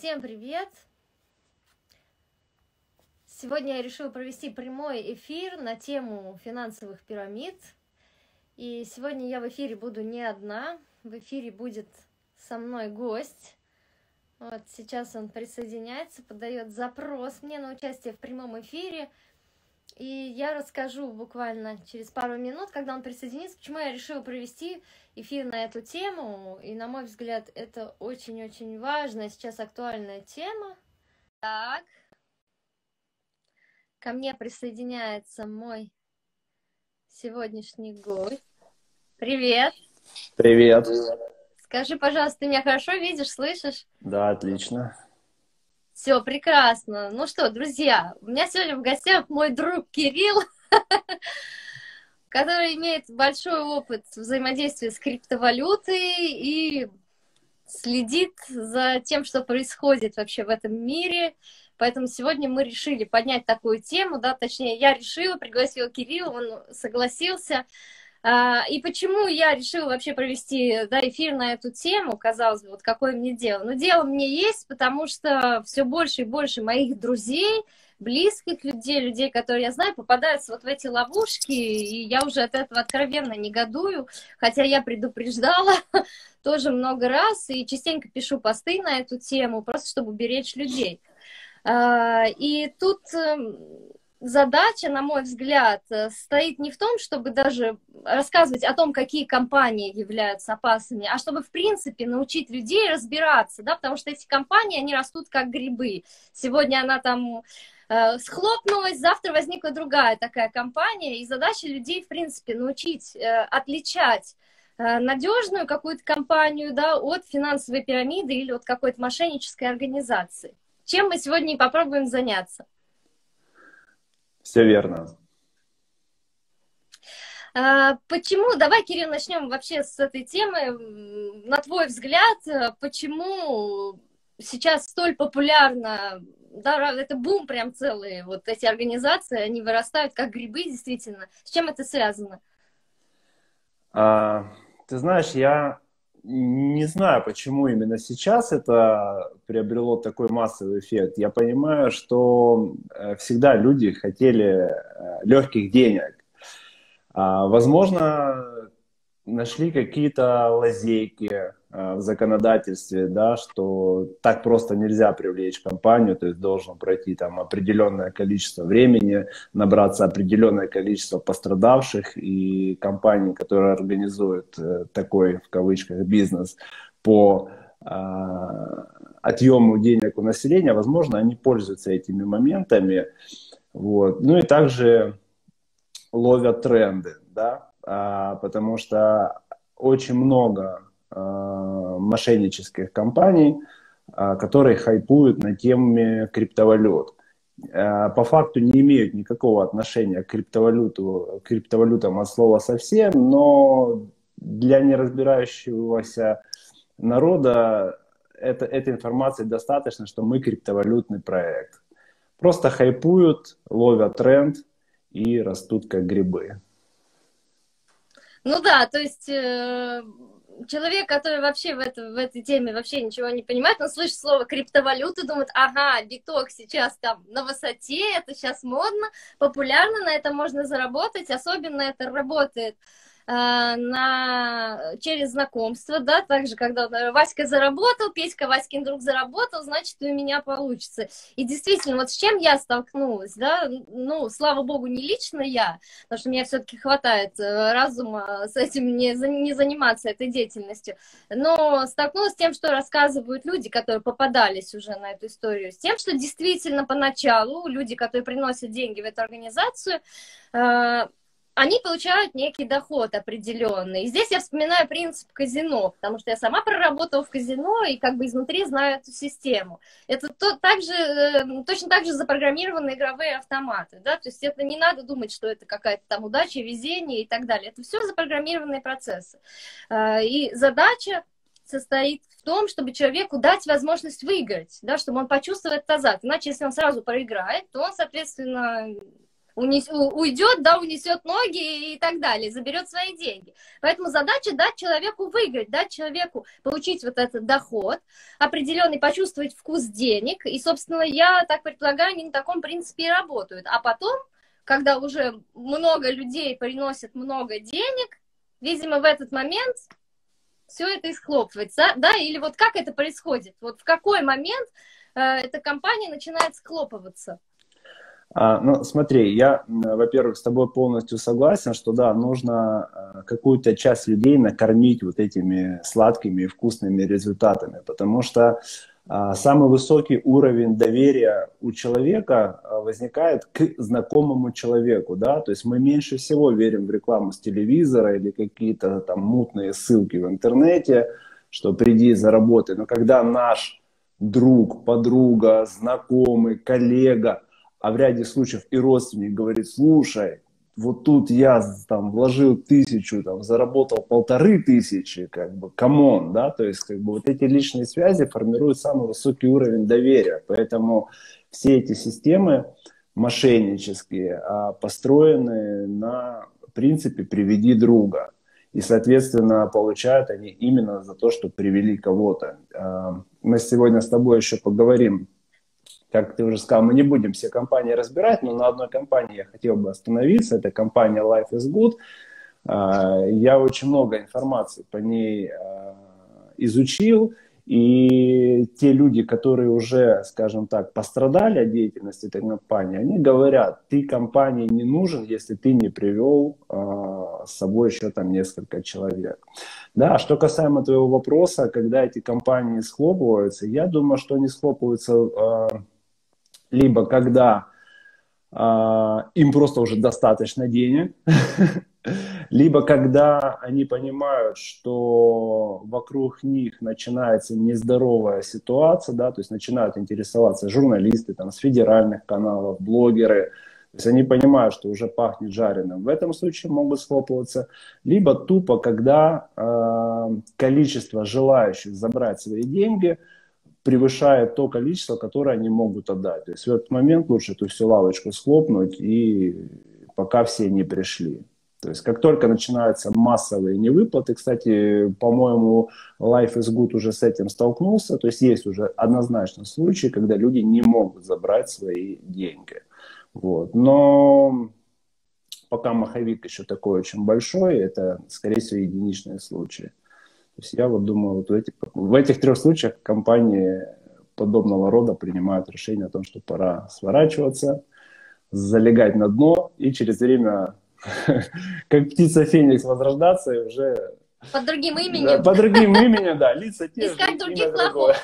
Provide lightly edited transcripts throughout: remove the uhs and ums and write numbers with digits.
Всем привет! Сегодня я решила провести прямой эфир на тему финансовых пирамид. И сегодня я в эфире буду не одна, в эфире будет со мной гость. Вот сейчас он присоединяется, подает запрос мне на участие в прямом эфире. И я расскажу буквально через пару минут, когда он присоединится, почему я решила провести эфир на эту тему. И, на мой взгляд, это очень-очень важная, сейчас актуальная тема. Так, ко мне присоединяется мой сегодняшний гость. Привет! Привет. Скажи, пожалуйста, ты меня хорошо видишь, слышишь? Да, отлично. Все, прекрасно. Ну что, друзья, у меня сегодня в гостях мой друг Кирилл, который имеет большой опыт взаимодействия с криптовалютой и следит за тем, что происходит вообще в этом мире. Поэтому сегодня мы решили поднять такую тему, да, точнее, я решила, пригласила Кирилла, он согласился. И почему я решила вообще провести, да, эфир на эту тему, казалось бы, вот какое мне дело. Но дело мне есть, потому что все больше и больше моих друзей, близких людей, людей, которые я знаю, попадаются вот в эти ловушки, и я уже от этого откровенно негодую, хотя я предупреждала тоже много раз, и частенько пишу посты на эту тему, просто чтобы беречь людей. И тут задача, на мой взгляд, стоит не в том, чтобы даже рассказывать о том, какие компании являются опасными, а чтобы, в принципе, научить людей разбираться, да, потому что эти компании, они растут как грибы. Сегодня она там схлопнулась, завтра возникла другая такая компания, и задача людей, в принципе, научить отличать надежную какую-то компанию, да, от финансовой пирамиды или от какой-то мошеннической организации. Чем мы сегодня и попробуем заняться. Все верно. Почему, давай, Кирилл, начнем вообще с этой темы. На твой взгляд, почему сейчас столь популярно, да, это бум прям целые, вот эти организации, они вырастают как грибы, действительно. С чем это связано? Ты знаешь, я не знаю, почему именно сейчас это приобрело такой массовый эффект. Я понимаю, что всегда люди хотели легких денег. Возможно, нашли какие-то лазейки в законодательстве, да, что так просто нельзя привлечь компанию, то есть должно пройти там определенное количество времени, набраться определенное количество пострадавших, и компании, которые организуют такой, в кавычках, бизнес по отъему денег у населения, возможно, они пользуются этими моментами, вот. Ну и также ловят тренды, да, потому что очень много мошеннических компаний, которые хайпуют на теме криптовалют. По факту не имеют никакого отношения к криптовалютам от слова совсем, но для неразбирающегося народа этой информации достаточно, что мы криптовалютный проект. Просто хайпуют, ловят тренд и растут как грибы. Ну да, то есть человек, который вообще в этой теме вообще ничего не понимает, он слышит слово криптовалюта, думает, ага, биток сейчас там на высоте, это сейчас модно, популярно, на это можно заработать, особенно это работает через знакомство, да, также, когда Васька заработал, Петька Васькин друг заработал, значит, и у меня получится. И действительно, вот с чем я столкнулась, да, ну, слава богу, не лично я, потому что мне все-таки хватает разума с этим не заниматься этой деятельностью, но столкнулась с тем, что рассказывают люди, которые попадались уже на эту историю, с тем, что действительно поначалу люди, которые приносят деньги в эту организацию, они получают некий доход определенный. И здесь я вспоминаю принцип казино, потому что я сама проработала в казино и как бы изнутри знаю эту систему. Это точно так же запрограммированы игровые автоматы, да, то есть это не надо думать, что это какая-то там удача, везение и так далее. Это все запрограммированные процессы. И задача состоит в том, чтобы человеку дать возможность выиграть, да, чтобы он почувствовал этот азарт. Иначе, если он сразу проиграет, то он, соответственно, уйдет, да, унесет ноги и так далее, заберет свои деньги. Поэтому задача дать человеку выиграть, дать человеку получить вот этот доход определенный, почувствовать вкус денег. И, собственно, я так предполагаю, они на таком принципе и работают. А потом, когда уже много людей приносят много денег, видимо, в этот момент все это и схлопывается, да, или вот как это происходит, вот в какой момент эта компания начинает схлопываться? Ну, смотри, я, во-первых, с тобой полностью согласен, что да, нужно какую-то часть людей накормить вот этими сладкими и вкусными результатами, потому что самый высокий уровень доверия у человека возникает к знакомому человеку, да, то есть мы меньше всего верим в рекламу с телевизора или какие-то там мутные ссылки в интернете, что приди заработай, но когда наш друг, подруга, знакомый, коллега, а в ряде случаев и родственник говорит: слушай, вот тут я там вложил 1000, там, заработал 1500, как бы, камон, да, то есть, как бы, вот эти личные связи формируют самый высокий уровень доверия, поэтому все эти системы мошеннические построены на принципе «приведи друга», и, соответственно, получают они именно за то, что привели кого-то. Мы сегодня с тобой еще поговорим. Как ты уже сказал, мы не будем все компании разбирать, но на одной компании я хотел бы остановиться. Это компания Life is Good. Я очень много информации по ней изучил. И те люди, которые уже, скажем так, пострадали от деятельности этой компании, они говорят: ты компании не нужен, если ты не привел с собой еще там несколько человек. Да, что касаемо твоего вопроса, когда эти компании схлопываются, я думаю, что они схлопываются либо когда им просто уже достаточно денег, либо когда они понимают, что вокруг них начинается нездоровая ситуация, да, то есть начинают интересоваться журналисты там, с федеральных каналов, блогеры, то есть они понимают, что уже пахнет жареным. В этом случае могут схлопываться. Либо тупо, когда количество желающих забрать свои деньги превышает то количество, которое они могут отдать. То есть в этот момент лучше эту всю лавочку схлопнуть, и пока все не пришли. То есть как только начинаются массовые невыплаты, кстати, по-моему, Life is Good уже с этим столкнулся, то есть уже однозначно случаи, когда люди не могут забрать свои деньги. Вот. Но пока маховик еще такой очень большой, это, скорее всего, единичные случаи. То есть я вот думаю, вот в этих 3 случаях компании подобного рода принимают решение о том, что пора сворачиваться, залегать на дно и через время, как птица Феникс, возрождаться и уже... Под другим именем. Под другим именем, да, лица те же, искать других лохов.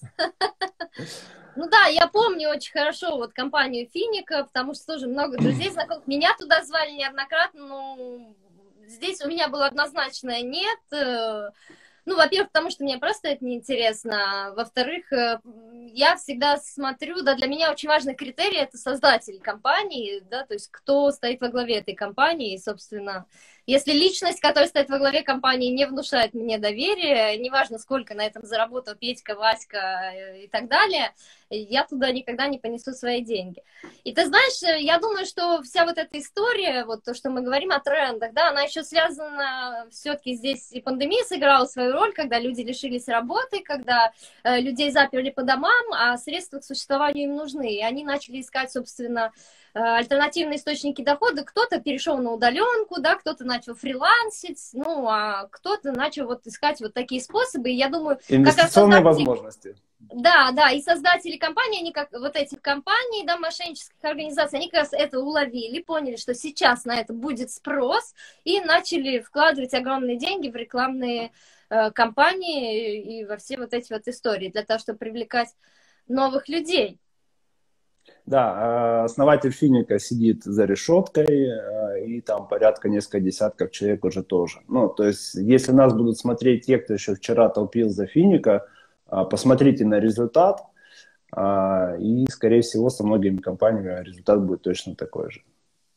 Ну да, я помню очень хорошо вот компанию Финика, потому что тоже много друзей, знакомых. Меня туда звали неоднократно, но здесь у меня было однозначное нет. Ну, во-первых, потому что мне просто это неинтересно. Во-вторых, я всегда смотрю, да, для меня очень важный критерий — это создатель компании, да, то есть кто стоит во главе этой компании, и, собственно, если личность, которая стоит во главе компании, не внушает мне доверия, неважно, сколько на этом заработал Петька, Васька и так далее, я туда никогда не понесу свои деньги. И ты знаешь, я думаю, что вся вот эта история, вот то, что мы говорим о трендах, да, она еще связана, все-таки здесь и пандемия сыграла свою роль, когда люди лишились работы, когда людей заперли по домам, а средства к существованию им нужны, и они начали искать, собственно, альтернативные источники дохода. Кто-то перешел на удаленку, да, кто-то начал фрилансить, ну, а кто-то начал вот искать вот такие способы, и я думаю... Инвестиционные возможности. Да, да, и создатели компаний, они как вот этих компаний, да, мошеннических организаций, они как раз это уловили, поняли, что сейчас на это будет спрос, и начали вкладывать огромные деньги в рекламные кампании и во все вот эти вот истории, для того, чтобы привлекать новых людей. Да, основатель Финика сидит за решеткой, и там порядка несколько десятков человек уже тоже. Ну, то есть, если нас будут смотреть те, кто еще вчера толпил за Финика, посмотрите на результат, и, скорее всего, со многими компаниями результат будет точно такой же.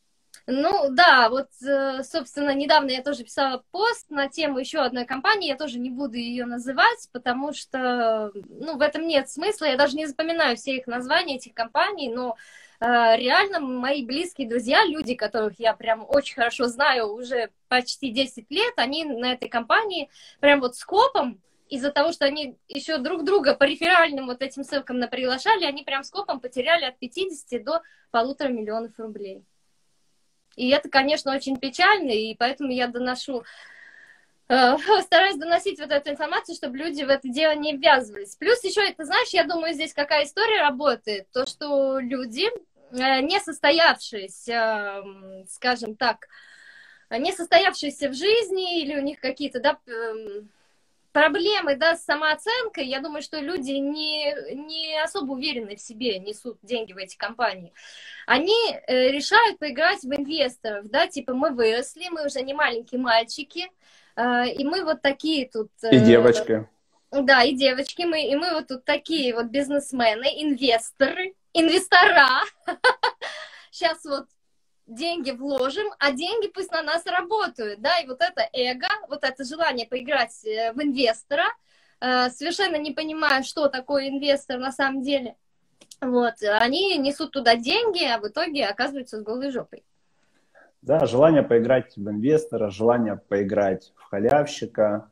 Ну да, вот, собственно, недавно я тоже писала пост на тему еще одной компании, я тоже не буду ее называть, потому что, ну, в этом нет смысла, я даже не запоминаю все их названия, этих компаний, но реально мои близкие друзья, люди, которых я прям очень хорошо знаю уже почти 10 лет, они на этой компании прям вот скопом, из-за того, что они еще друг друга по реферальным вот этим ссылкам наприглашали, они прям скопом потеряли от 50 до 1,5 миллиона рублей. И это, конечно, очень печально, и поэтому я стараюсь доносить вот эту информацию, чтобы люди в это дело не ввязывались. Плюс еще, ты знаешь, я думаю, здесь какая история работает, то, что люди, не состоявшиеся, скажем так, не состоявшиеся в жизни, или у них какие-то, да, проблемы, да, с самооценкой, я думаю, что люди не особо уверены в себе, несут деньги в эти компании. Они решают поиграть в инвесторов, да, типа мы выросли, мы уже не маленькие мальчики, и мы вот такие тут... И девочки. Да, и девочки, и мы вот тут такие вот бизнесмены, инвестора. Сейчас вот деньги вложим, а деньги пусть на нас работают, да, и вот это эго, вот это желание поиграть в инвестора, совершенно не понимая, что такое инвестор на самом деле, вот, они несут туда деньги, а в итоге оказываются с голой жопой. Да, желание поиграть в инвестора, желание поиграть в халявщика,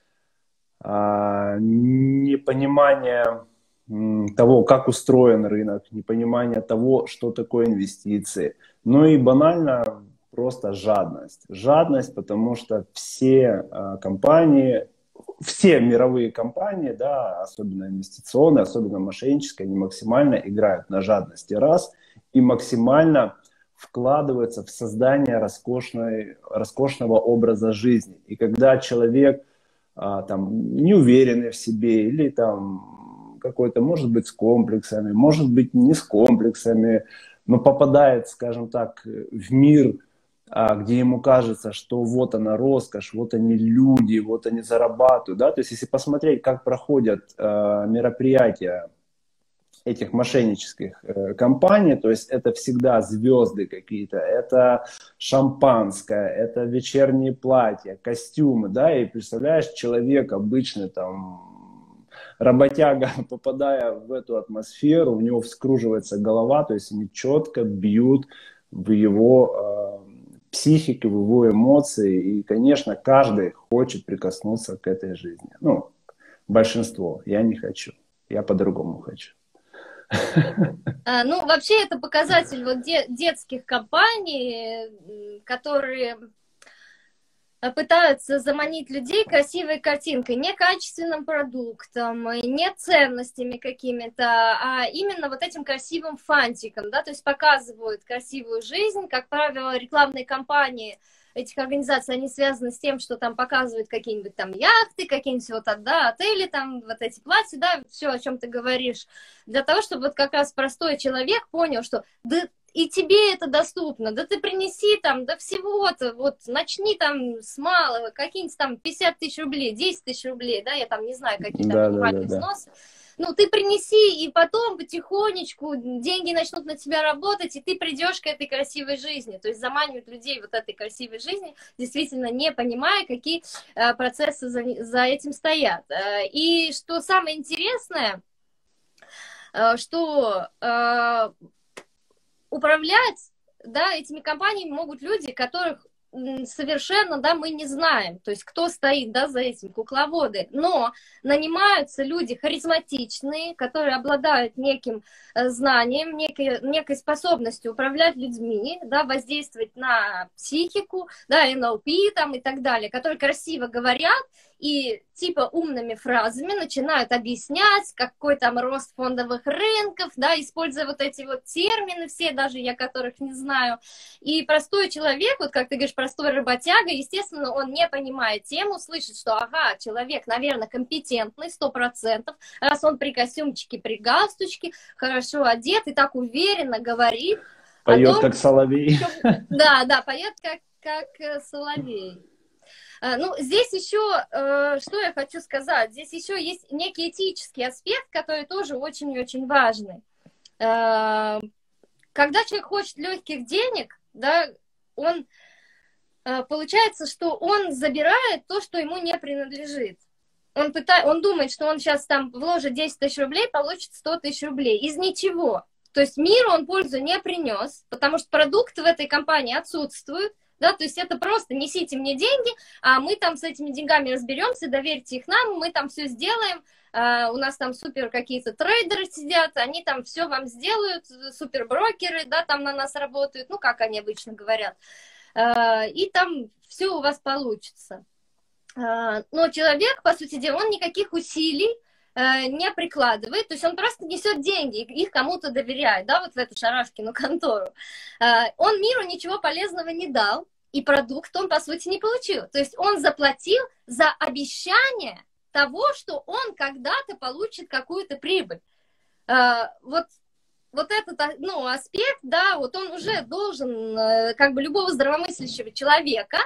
непонимание того, как устроен рынок, непонимание того, что такое инвестиции. Ну и банально просто жадность. Жадность, потому что все компании, все мировые компании, да, особенно инвестиционные, особенно мошеннические, они максимально играют на жадности раз и максимально вкладываются в создание роскошного образа жизни. И когда человек там, неуверенный в себе или там какой-то, может быть, с комплексами, может быть, не с комплексами, но попадает, скажем так, в мир, где ему кажется, что вот она роскошь, вот они люди, вот они зарабатывают, да, то есть если посмотреть, как проходят мероприятия этих мошеннических компаний, то есть это всегда звезды какие-то, это шампанское, это вечерние платья, костюмы, да, и представляешь, человек обычный там, работяга, попадая в эту атмосферу, у него вскруживается голова, то есть они четко бьют в его психику, в его эмоции, и, конечно, каждый хочет прикоснуться к этой жизни. Ну, большинство, я не хочу, я по-другому хочу. Ну, вообще, это показатель вот детских компаний, которые пытаются заманить людей красивой картинкой, не качественным продуктом, не ценностями какими-то, а именно вот этим красивым фантиком, да, то есть показывают красивую жизнь, как правило, рекламные кампании этих организаций, они связаны с тем, что там показывают какие-нибудь там яхты, какие-нибудь вот, да, отели, там вот эти платья, да, все, о чем ты говоришь, для того, чтобы вот как раз простой человек понял, что да, и тебе это доступно, да ты принеси там, да всего-то, вот начни там с малого, какие-нибудь там 50 тысяч рублей, 10 тысяч рублей, да, я там не знаю, какие там минимальные взносы. Ну, ты принеси, и потом потихонечку деньги начнут на тебя работать, и ты придешь к этой красивой жизни. То есть заманивают людей вот этой красивой жизни, действительно не понимая, какие процессы за этим стоят. И что самое интересное, что управлять, да, этими компаниями могут люди, которых совершенно, да, мы не знаем, то есть кто стоит, да, за этим, кукловоды, но нанимаются люди харизматичные, которые обладают неким знанием, некой способностью управлять людьми, да, воздействовать на психику, да, НЛП там и так далее, которые красиво говорят и типа умными фразами начинают объяснять, какой там рост фондовых рынков, да, используя вот эти вот термины все, даже я которых не знаю. И простой человек, вот как ты говоришь, простой работяга, естественно, он не понимает тему, слышит, что, ага, человек, наверное, компетентный, 100%, раз он при костюмчике, при галстучке, хорошо одет и так уверенно говорит. Поет как соловей. Да, поет как соловей. Ну, здесь еще, что я хочу сказать, здесь еще есть некий этический аспект, который тоже очень и очень важный. Когда человек хочет легких денег, да, он, получается, что он забирает то, что ему не принадлежит. Он думает, что он сейчас там вложит 10 тысяч рублей, получит 100 тысяч рублей. Из ничего. То есть миру он пользу не принес, потому что продукты в этой компании отсутствуют. Да, то есть это просто несите мне деньги, а мы там с этими деньгами разберемся, доверьте их нам, мы там все сделаем. У нас там супер какие-то трейдеры сидят, они там все вам сделают, суперброкеры, да, там на нас работают, ну, как они обычно говорят. И там все у вас получится. Но человек, по сути дела, он никаких усилий не прикладывает, то есть он просто несет деньги, их кому-то доверяет, да, вот в эту Шарашкину контору. Он миру ничего полезного не дал, и продукт он, по сути, не получил. То есть он заплатил за обещание того, что он когда-то получит какую-то прибыль. Вот этот, ну, аспект, да, вот он уже должен, как бы, любого здравомыслящего человека,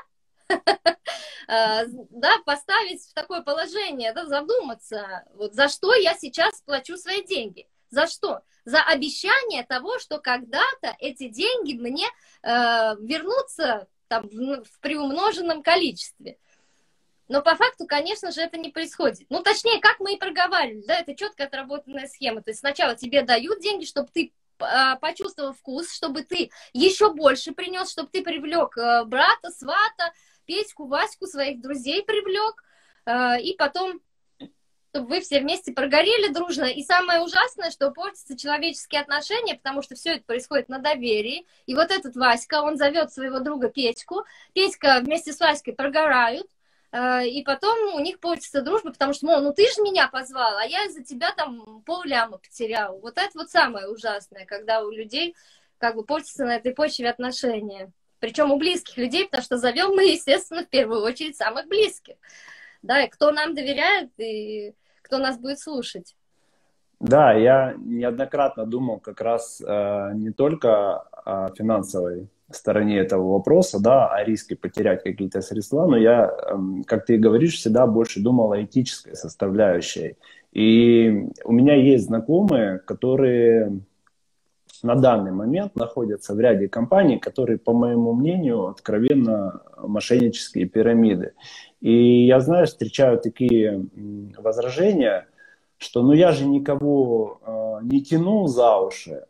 да, поставить в такое положение, да, задуматься, вот за что я сейчас плачу свои деньги. За что? За обещание того, что когда-то эти деньги мне вернутся там, в приумноженном количестве. Но по факту, конечно же, это не происходит. Ну, точнее, как мы и проговаривали, да, это четко отработанная схема. То есть сначала тебе дают деньги, чтобы ты почувствовал вкус, чтобы ты еще больше принес, чтобы ты привлек брата, свата, Петьку, Ваську, своих друзей привлек, и потом, чтобы вы все вместе прогорели дружно. И самое ужасное, что портятся человеческие отношения, потому что все это происходит на доверии. И вот этот Васька, он зовет своего друга Петьку, Петька вместе с Васькой прогорают, и потом у них портится дружба, потому что, мол, ну ты же меня позвал, а я из-за тебя там пол-ляма потерял. Вот это вот самое ужасное, когда у людей как бы портятся на этой почве отношения. Причем у близких людей, потому что зовем мы, естественно, в первую очередь самых близких. Да, и кто нам доверяет, и кто нас будет слушать. Да, я неоднократно думал как раз не только о финансовой стороне этого вопроса, да, о риске потерять какие-то средства, но я, как ты говоришь, всегда больше думал о этической составляющей. И у меня есть знакомые, которые на данный момент находятся в ряде компаний, которые, по моему мнению, откровенно мошеннические пирамиды. И я, знаешь, встречаю такие возражения, что ну я же никого не тянул за уши.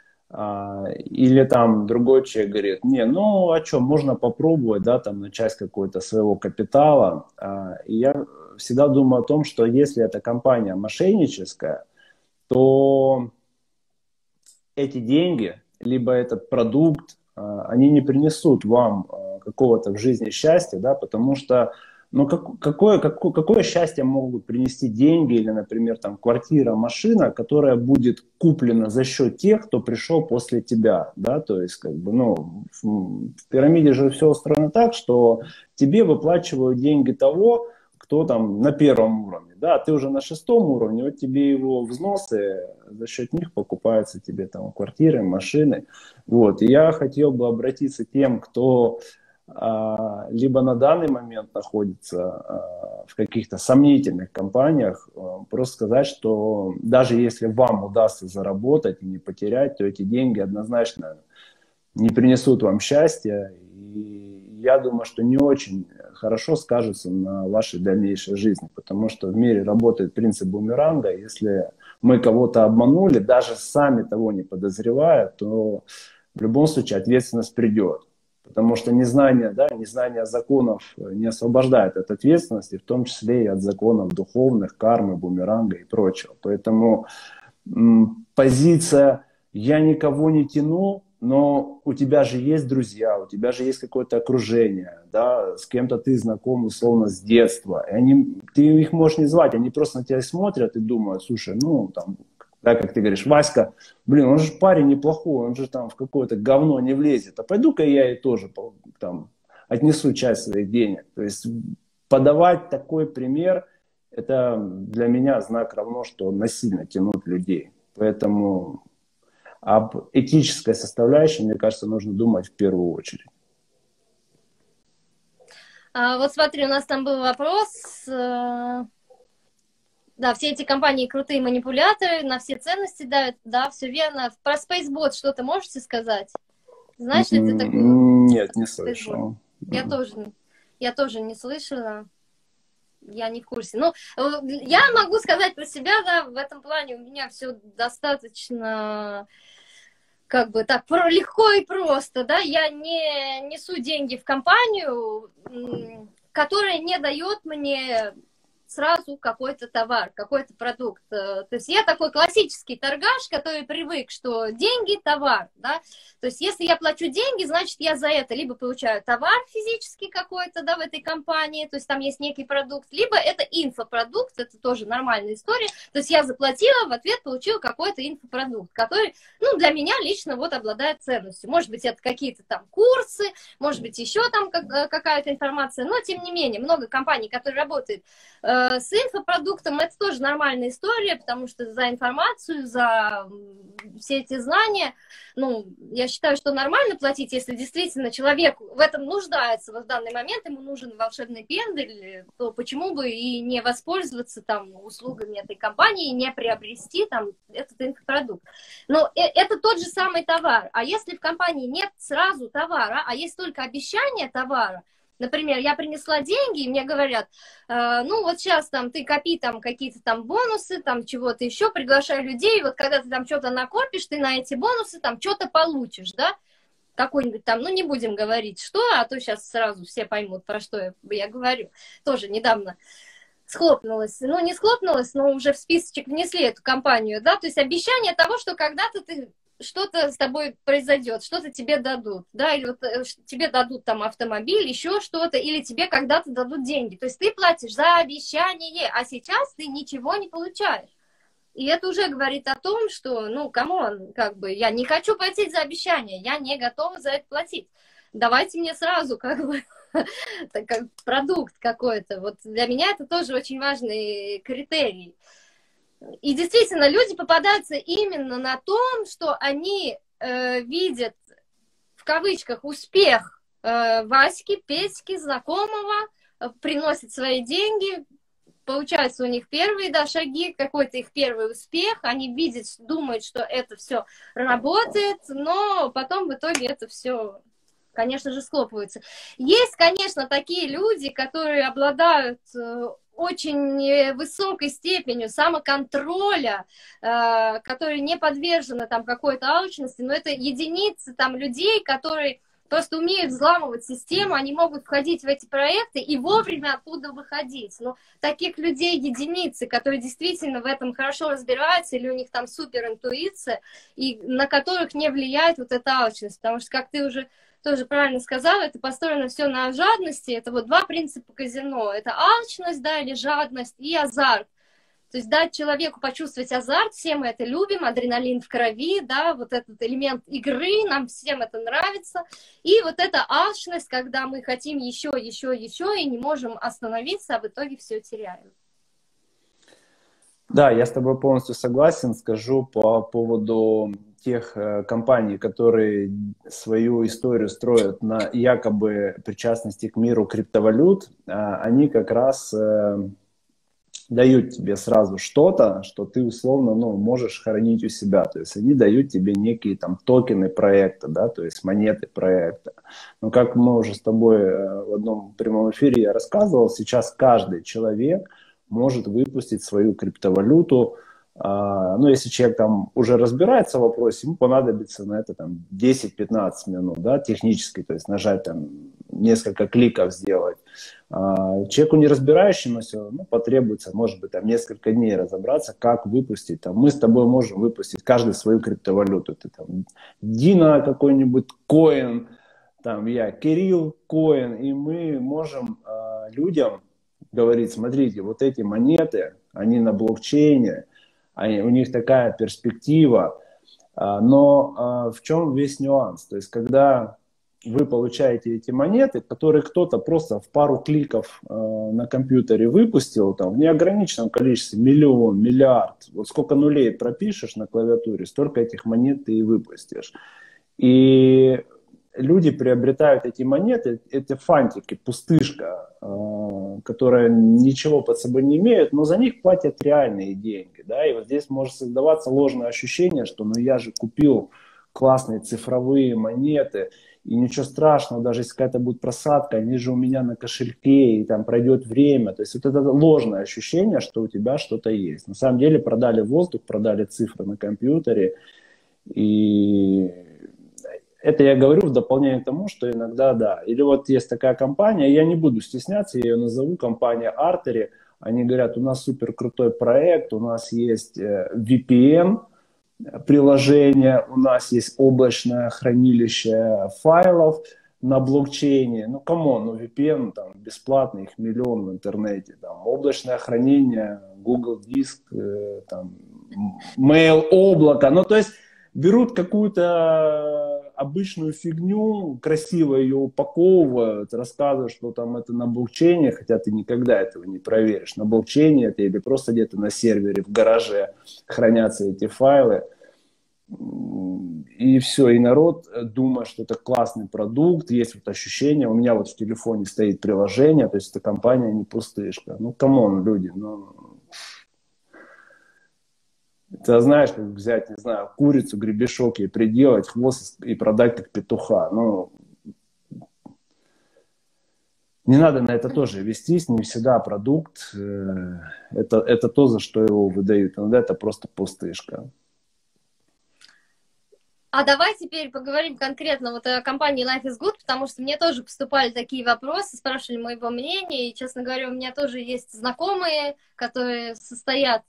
Или там другой человек говорит, не, ну а что, можно попробовать, да, там, на часть какой-то своего капитала. И я всегда думаю о том, что если эта компания мошенническая, то эти деньги, либо этот продукт, они не принесут вам какого-то в жизни счастья, да, потому что, ну, какое счастье могут принести деньги или, например, там, квартира, машина, которая будет куплена за счет тех, кто пришел после тебя, да, то есть, как бы, ну, в пирамиде же все устроено так, что тебе выплачивают деньги того, кто там на первом уровне, да, ты уже на 6-м уровне, вот тебе его взносы, за счет них покупаются тебе там квартиры, машины, вот, и я хотел бы обратиться к тем, кто либо на данный момент находится в каких-то сомнительных компаниях, просто сказать, что даже если вам удастся заработать и не потерять, то эти деньги однозначно не принесут вам счастья, и я думаю, что не очень хорошо скажется на вашей дальнейшей жизни, потому что в мире работает принцип бумеранга. Если мы кого-то обманули, даже сами того не подозревая, то в любом случае ответственность придет. Потому что незнание, да, незнание законов не освобождает от ответственности, в том числе и от законов духовных, кармы, бумеранга и прочего. Поэтому позиция «я никого не тяну», но у тебя же есть друзья, у тебя же есть какое-то окружение, да, с кем-то ты знаком условно с детства. И ты их можешь не звать, они просто на тебя смотрят и думают, слушай, ну там, да, как ты говоришь, Васька, блин, он же парень неплохой, он же там в какое-то говно не влезет, а пойду-ка я и тоже там отнесу часть своих денег. То есть подавать такой пример, это для меня знак равно, что насильно тянуть людей. Поэтому об этической составляющей, мне кажется, нужно думать в первую очередь. Вот смотри, у нас там был вопрос. Да, все эти компании крутые манипуляторы, на все ценности давят, да, все верно. Про Spacebot что-то можете сказать? Знаешь ли ты такую? Нет, не Вот. слышал. Я тоже, я тоже не слышала. Я не в курсе. Ну, я могу сказать про себя, да, в этом плане у меня все достаточно, как бы так, легко и просто, да, я не несу деньги в компанию, которая не дает мне сразу какой-то товар, какой-то продукт. То есть я такой классический торгаш, который привык, что деньги – товар, да. То есть если я плачу деньги, значит, я за это либо получаю товар физический какой-то, да, в этой компании, то есть там есть некий продукт, либо это инфопродукт, это тоже нормальная история. То есть я заплатила, в ответ получила какой-то инфопродукт, который, ну, для меня лично вот обладает ценностью. Может быть, это какие-то там курсы, может быть, еще там какая-то информация, но тем не менее, много компаний, которые работают с инфопродуктом, это тоже нормальная история, потому что за информацию, за все эти знания, ну, я считаю, что нормально платить, если действительно человек в этом нуждается в данный момент, ему нужен волшебный пендель, то почему бы и не воспользоваться там услугами этой компании, и не приобрести там этот инфопродукт. Но это тот же самый товар. А если в компании нет сразу товара, а есть только обещание товара, например, я принесла деньги, и мне говорят, ну вот сейчас там ты копи там какие-то там бонусы, там чего-то еще, приглашай людей, вот когда ты там что-то накопишь, ты на эти бонусы там что-то получишь, да, какой-нибудь там, ну не будем говорить что, а то сейчас сразу все поймут, про что я говорю. Тоже недавно схлопнулась, ну не схлопнулась, но уже в списочек внесли эту компанию, да, то есть обещание того, что когда-то ты что-то с тобой произойдет, что-то тебе дадут, да, или вот тебе дадут там автомобиль, еще что-то, или тебе когда-то дадут деньги. То есть ты платишь за обещание, а сейчас ты ничего не получаешь. И это уже говорит о том, что, ну, камон, как бы, я не хочу платить за обещание, я не готова за это платить. Давайте мне сразу, как бы, как продукт какой-то. Вот для меня это тоже очень важный критерий. И действительно, люди попадаются именно на том, что они видят, в кавычках, успех Васьки, Петьки, знакомого, приносят свои деньги, получаются у них первые, да, шаги, какой-то их первый успех, они видят, думают, что это все работает, но потом в итоге это все, конечно же, схлопывается. Есть, конечно, такие люди, которые обладают очень высокой степенью самоконтроля, которые не подвержены там какой-то алчности, но это единицы там людей, которые просто умеют взламывать систему, они могут входить в эти проекты и вовремя оттуда выходить. Но таких людей единицы, которые действительно в этом хорошо разбираются, или у них там суперинтуиция, и на которых не влияет вот эта алчность. Потому что, как ты уже тоже правильно сказала, это построено все на жадности. Это вот два принципа казино. Это алчность, да, или жадность, и азарт. То есть дать человеку почувствовать азарт, все мы это любим, адреналин в крови, да, вот этот элемент игры, нам всем это нравится. И вот эта алчность, когда мы хотим еще и не можем остановиться, а в итоге все теряем. Да, я с тобой полностью согласен. Скажу по поводу тех компаний, которые свою историю строят на якобы причастности к миру криптовалют. Они как раз дают тебе сразу что-то, что ты условно, ну, можешь хранить у себя. То есть они дают тебе некие там токены проекта, да, то есть монеты проекта. Но как мы уже с тобой в одном прямом эфире я рассказывал, сейчас каждый человек может выпустить свою криптовалюту. Ну, если человек там уже разбирается в вопросе, ему понадобится на это там 10-15 минут, да, технически, то есть нажать там несколько кликов сделать. Человеку не разбирающемуся, ну, потребуется, может быть, там несколько дней разобраться, как выпустить. Там, мы с тобой можем выпустить каждый свою криптовалюту. Ты там Дина какой-нибудь коин, там я Кирилл коин, и мы можем людям говорить: смотрите, вот эти монеты, они на блокчейне, у них такая перспектива, но в чем весь нюанс? То есть, когда вы получаете эти монеты, которые кто-то просто в пару кликов на компьютере выпустил, там, в неограниченном количестве, миллион, миллиард, вот сколько нулей пропишешь на клавиатуре, столько этих монет ты и выпустишь. И люди приобретают эти монеты, это фантики, пустышка, которые ничего под собой не имеют, но за них платят реальные деньги. Да? И вот здесь может создаваться ложное ощущение, что ну я же купил классные цифровые монеты, и ничего страшного, даже если какая-то будет просадка, они же у меня на кошельке, и там пройдет время. То есть вот это ложное ощущение, что у тебя что-то есть. На самом деле продали воздух, продали цифры на компьютере, и это я говорю в дополнение к тому, что иногда, да. Или вот есть такая компания, я не буду стесняться, я ее назову, компания Artery. Они говорят, у нас супер крутой проект, у нас есть VPN приложение, у нас есть облачное хранилище файлов на блокчейне. Ну, камон, ну VPN там бесплатный, их миллион в интернете. Там облачное хранение, Google Диск, там, Mail облако. Ну, то есть берут какую-то обычную фигню, красиво ее упаковывают, рассказывают, что там это на блокчейне, хотя ты никогда этого не проверишь. На блокчейне это или просто где-то на сервере в гараже хранятся эти файлы. И все, и народ думает, что это классный продукт, есть вот ощущение, у меня вот в телефоне стоит приложение, то есть эта компания не пустышка. Ну, камон, люди, ну... Ты знаешь, как взять, не знаю, курицу, гребешок и приделать хвост и продать как петуха. Ну, не надо на это тоже вестись, не всегда продукт. Это то, за что его выдают. Иногда это просто пустышка. А давай теперь поговорим конкретно вот о компании Life is Good, потому что мне тоже поступали такие вопросы, спрашивали моего мнения, и, честно говоря, у меня тоже есть знакомые, которые состоят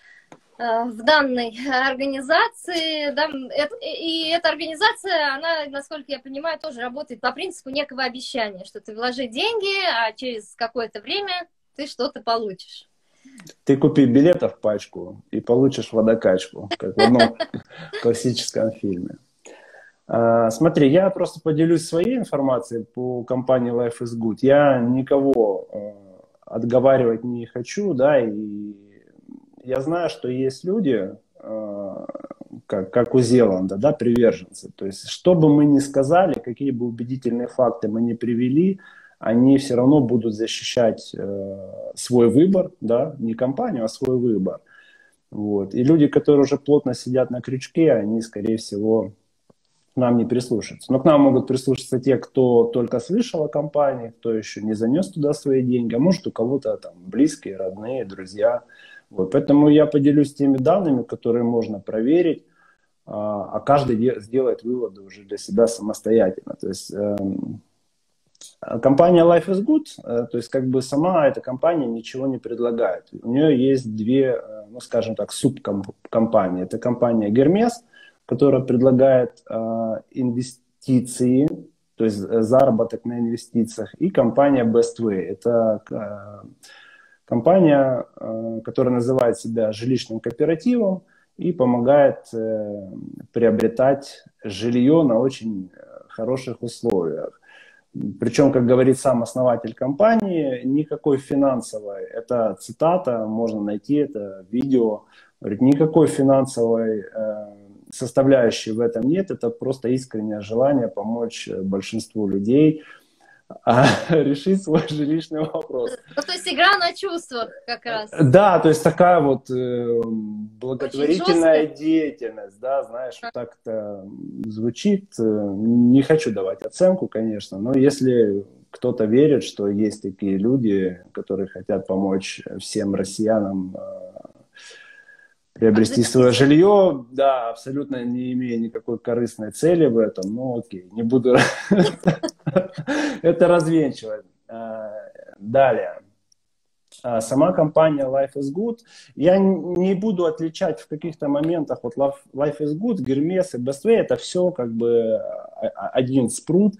в данной организации, да, и эта организация, она, насколько я понимаю, тоже работает по принципу некого обещания, что ты вложи деньги, а через какое-то время ты что-то получишь. Ты купи билетов пачку и получишь водокачку, как в одном классическом фильме. Смотри, я просто поделюсь своей информацией по компании Life is Good. Я никого отговаривать не хочу, да, и я знаю, что есть люди, как у Зеланда, да, приверженцы. То есть, что бы мы ни сказали, какие бы убедительные факты мы ни привели, они все равно будут защищать свой выбор, да, не компанию, а свой выбор. Вот. И люди, которые уже плотно сидят на крючке, они, скорее всего, к нам не прислушаются. Но к нам могут прислушаться те, кто только слышал о компании, кто еще не занес туда свои деньги, а может у кого-то там близкие, родные, друзья. Вот. Поэтому я поделюсь теми данными, которые можно проверить, а каждый сделает выводы уже для себя самостоятельно. То есть компания Life is Good, то есть как бы сама эта компания ничего не предлагает. У нее есть две, ну скажем так, субкомпании. Это компания Hermes, которая предлагает инвестиции, то есть заработок на инвестициях, и компания Bestway. Это компания, которая называет себя жилищным кооперативом и помогает приобретать жилье на очень хороших условиях. Причем, как говорит сам основатель компании, никакой финансовой, это цитата, можно найти это видео, говорит, никакой финансовой составляющей в этом нет, это просто искреннее желание помочь большинству людей решить свой жилищный вопрос. Ну, то есть игра на чувствах как раз. Да, то есть такая вот благотворительная деятельность, да, знаешь, вот так это звучит. Не хочу давать оценку, конечно, но если кто-то верит, что есть такие люди, которые хотят помочь всем россиянам приобрести свое жилье, да, абсолютно не имея никакой корыстной цели в этом, ну окей, не буду это развенчивать. Далее. Сама компания Life is Good, я не буду отличать в каких-то моментах, вот Life is Good, Hermes и Bestway, это все как бы один спрут.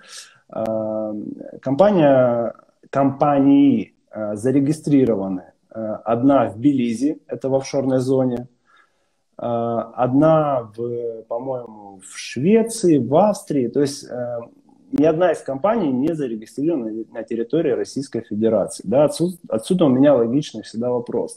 Компании зарегистрированы. Одна в Белизе, это в офшорной зоне, одна, по-моему, в Швеции, в Австрии. То есть ни одна из компаний не зарегистрирована на территории Российской Федерации. Да, отсюда у меня логичный всегда вопрос.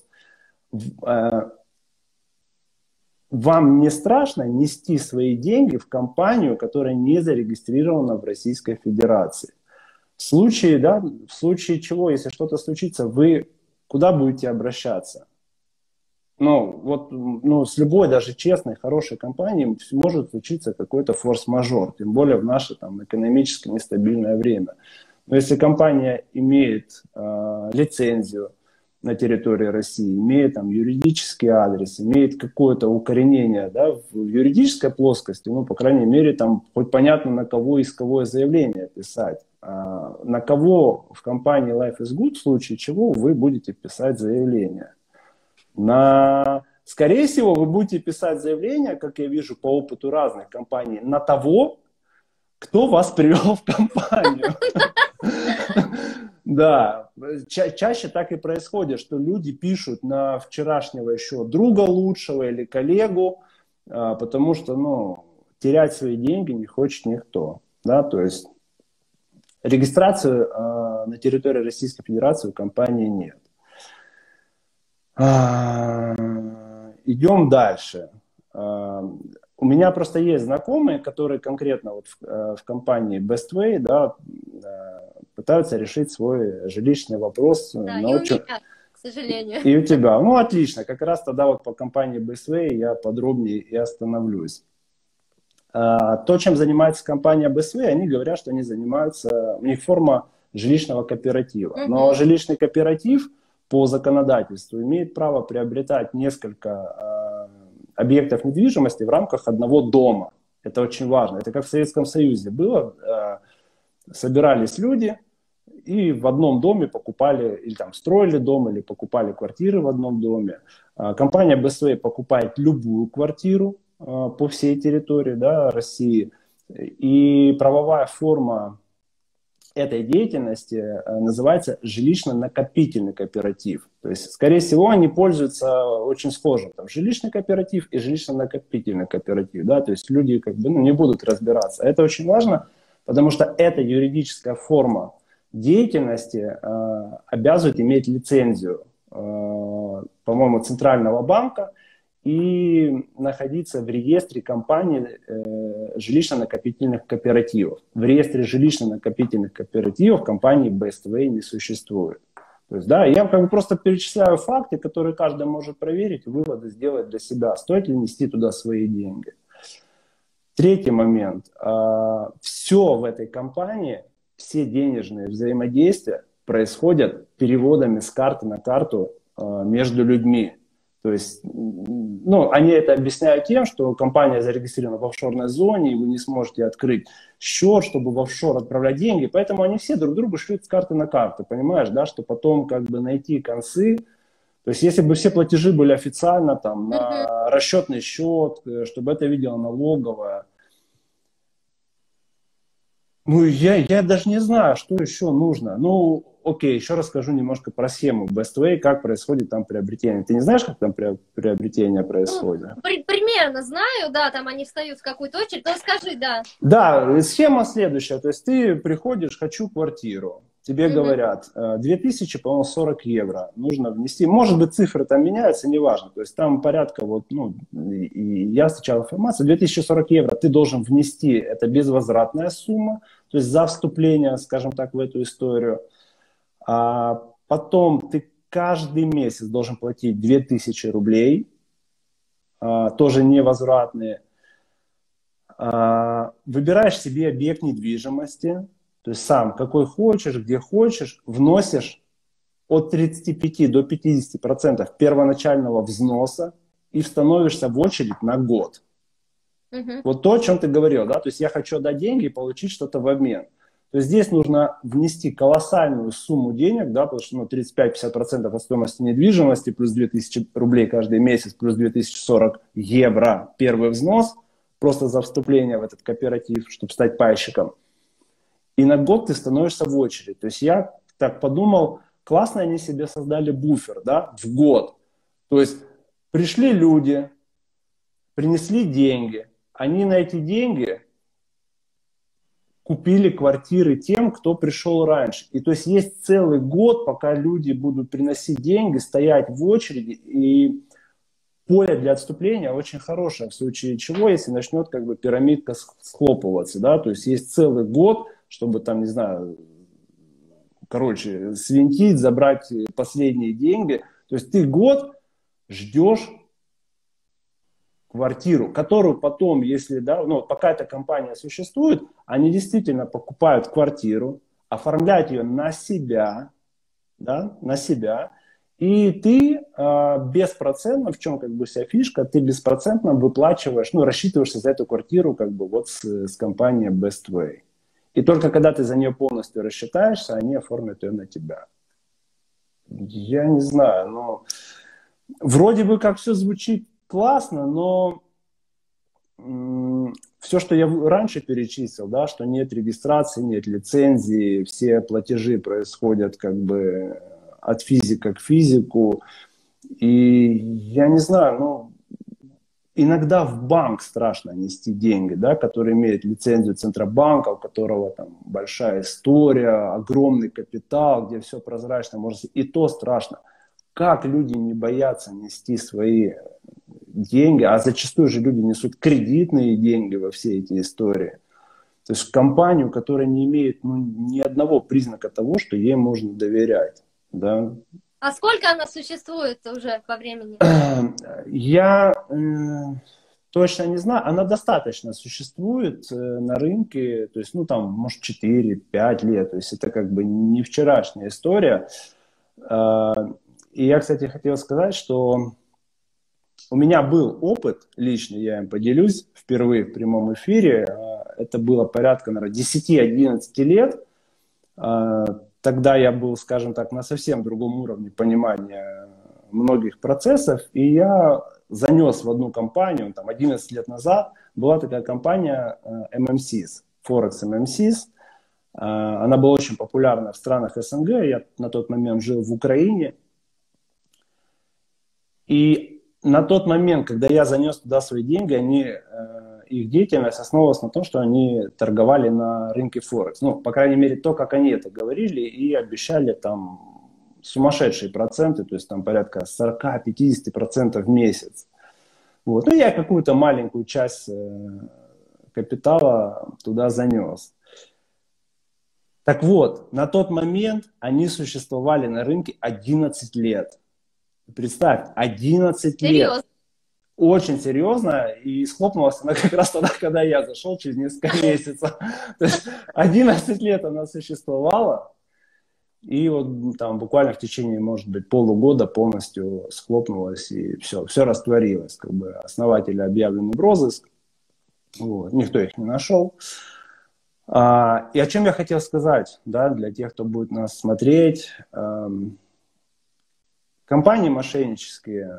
Вам не страшно нести свои деньги в компанию, которая не зарегистрирована в Российской Федерации? В случае чего, если что-то случится, вы куда будете обращаться? Ну, вот, ну, с любой даже честной, хорошей компанией может случиться какой-то форс-мажор, тем более в наше там экономически нестабильное время. Но если компания имеет лицензию на территории России, имеет там юридический адрес, имеет какое-то укоренение, да, в юридической плоскости, ну, по крайней мере, там хоть понятно, на кого исковое заявление писать. На кого в компании Life is Good в случае чего вы будете писать заявление. Скорее всего, вы будете писать заявление, как я вижу по опыту разных компаний, на того, кто вас привел в компанию. Да, чаще так и происходит, что люди пишут на вчерашнего еще друга лучшего или коллегу, потому что, ну, терять свои деньги не хочет никто. Да, то есть регистрацию на территории Российской Федерации у компании нет. Идем дальше. У меня просто есть знакомые, которые конкретно вот в компании Bestway, да, пытаются решить свой жилищный вопрос. Да, и у меня, к сожалению. И у тебя. Ну, отлично. Как раз тогда вот по компании Bestway я подробнее и остановлюсь. То, чем занимается компания Bestway, они говорят, что они занимаются, у них форма жилищного кооператива. Но жилищный кооператив по законодательству имеет право приобретать несколько объектов недвижимости в рамках одного дома. Это очень важно. Это как в Советском Союзе было. Собирались люди и в одном доме покупали, или там строили дом, или покупали квартиры в одном доме. Компания Bestway покупает любую квартиру по всей территории, да, России. И правовая форма этой деятельности называется жилищно-накопительный кооператив. То есть, скорее всего, они пользуются очень схожим. Там, жилищный кооператив и жилищно-накопительный кооператив. Да? То есть люди как бы, ну, не будут разбираться. Это очень важно, потому что эта юридическая форма деятельности обязывает иметь лицензию, по-моему, Центрального банка и находиться в реестре компаний жилищно-накопительных кооперативов. В реестре жилищно-накопительных кооперативов компании Bestway не существует. То есть, да, я как бы просто перечисляю факты, которые каждый может проверить, выводы сделать для себя, стоит ли нести туда свои деньги. Третий момент. Все в этой компании, все денежные взаимодействия происходят переводами с карты на карту между людьми. То есть, ну, они это объясняют тем, что компания зарегистрирована в офшорной зоне, и вы не сможете открыть счет, чтобы в офшор отправлять деньги. Поэтому они все друг другу шлют с карты на карту, понимаешь, да, что потом как бы найти концы. То есть, если бы все платежи были официально там на расчетный счет, чтобы это видела налоговая. Ну, я даже не знаю, что еще нужно. Ну, окей, еще расскажу немножко про схему Bestway, как происходит там приобретение. Ты не знаешь, как там приобретение происходит? Ну, примерно знаю, да, там они встают в какую-то очередь, но скажи, да. Да, схема следующая. То есть ты приходишь, хочу квартиру. Тебе говорят, 2000, по-моему, 40 евро нужно внести. Может быть, цифры там меняются, неважно. То есть там порядка, вот, ну, и я встречал информацию, 2040 евро ты должен внести, это безвозвратная сумма, то есть за вступление, скажем так, в эту историю. А потом ты каждый месяц должен платить 2000 рублей, тоже невозвратные. Выбираешь себе объект недвижимости, то есть сам какой хочешь, где хочешь, вносишь от 35 до 50% первоначального взноса и становишься в очередь на год. Вот то, о чем ты говорил, да, то есть я хочу отдать деньги и получить что-то в обмен. То есть здесь нужно внести колоссальную сумму денег, да, потому что, ну, 35-50% от стоимости недвижимости, плюс 2000 рублей каждый месяц, плюс 2040 евро первый взнос, просто за вступление в этот кооператив, чтобы стать пайщиком. И на год ты становишься в очередь. То есть я так подумал, классно они себе создали буфер, да, в год. То есть пришли люди, принесли деньги, они на эти деньги купили квартиры тем, кто пришел раньше. И то есть есть целый год, пока люди будут приносить деньги, стоять в очереди, и поле для отступления очень хорошее, в случае чего, если начнет как бы пирамидка схлопываться, да, то есть есть целый год, чтобы там, не знаю, короче, свинтить, забрать последние деньги. То есть ты год ждешь квартиру, которую потом, если, да, ну, пока эта компания существует, они действительно покупают квартиру, оформляют ее на себя, да, на себя, и ты беспроцентно, в чем как бы вся фишка, ты беспроцентно выплачиваешь, ну, рассчитываешься за эту квартиру как бы вот с компанией Best Way. И только когда ты за нее полностью рассчитаешься, они оформят ее на тебя. Я не знаю, но вроде бы как все звучит классно, но все, что я раньше перечислил, да, что нет регистрации, нет лицензии, все платежи происходят как бы от физика к физику. И я не знаю, ну, иногда в банк страшно нести деньги, да, который имеет лицензию Центробанка, у которого там большая история, огромный капитал, где все прозрачно, может, и то страшно. Как люди не боятся нести свои деньги, а зачастую же люди несут кредитные деньги во все эти истории. То есть компанию, которая не имеет ни одного признака того, что ей можно доверять. Да. А сколько она существует уже по времени? Я точно не знаю. Она достаточно существует на рынке. То есть, ну там, может, 4-5 лет. То есть это как бы не вчерашняя история. И я, кстати, хотел сказать, что у меня был опыт личный, я им поделюсь впервые в прямом эфире. Это было порядка, наверное, 10-11 лет. Тогда я был, скажем так, на совсем другом уровне понимания многих процессов. И я занес в одну компанию, там, 11 лет назад, была такая компания MMCs, Forex MMCs. Она была очень популярна в странах СНГ. Я на тот момент жил в Украине. И на тот момент, когда я занес туда свои деньги, их деятельность основывалась на том, что они торговали на рынке Форекс. Ну, по крайней мере, то, как они это говорили и обещали там сумасшедшие проценты, то есть там порядка 40-50% в месяц. Вот. Ну, я какую-то маленькую часть капитала туда занес. Так вот, на тот момент они существовали на рынке 11 лет. Представь, 11 Серьезно? лет. Очень серьезно. И схлопнулась она как раз тогда, когда я зашел, через несколько месяцев. То есть 11 лет она существовала. И вот там буквально в течение, может быть, полугода полностью схлопнулась. И все растворилось. Как бы основатели объявлены в розыск. Вот. Никто их не нашел. И о чем я хотел сказать, да, для тех, кто будет нас смотреть. Компании мошеннические,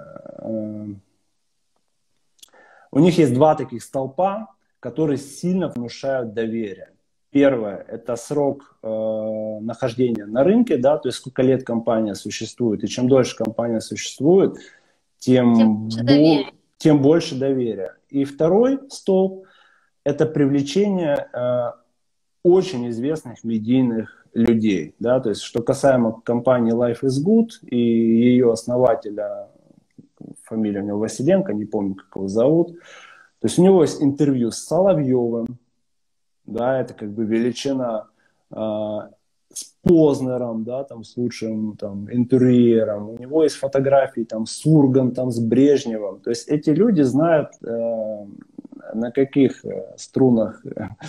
у них есть два таких столпа, которые сильно внушают доверие. Первое – это срок нахождения на рынке, да, то есть сколько лет компания существует. И чем дольше компания существует, тем больше доверия. И второй столб – это привлечение очень известных медийных людей. Да? То есть, что касаемо компании Life is Good и ее основателя, фамилия у него Василенко, не помню, как его зовут. То есть у него есть интервью с Соловьевым, да, это как бы величина, с Познером, да, там, с лучшим там, интервьюером. У него есть фотографии там, с Ургантом, с Брежневым. То есть эти люди знают, на каких струнах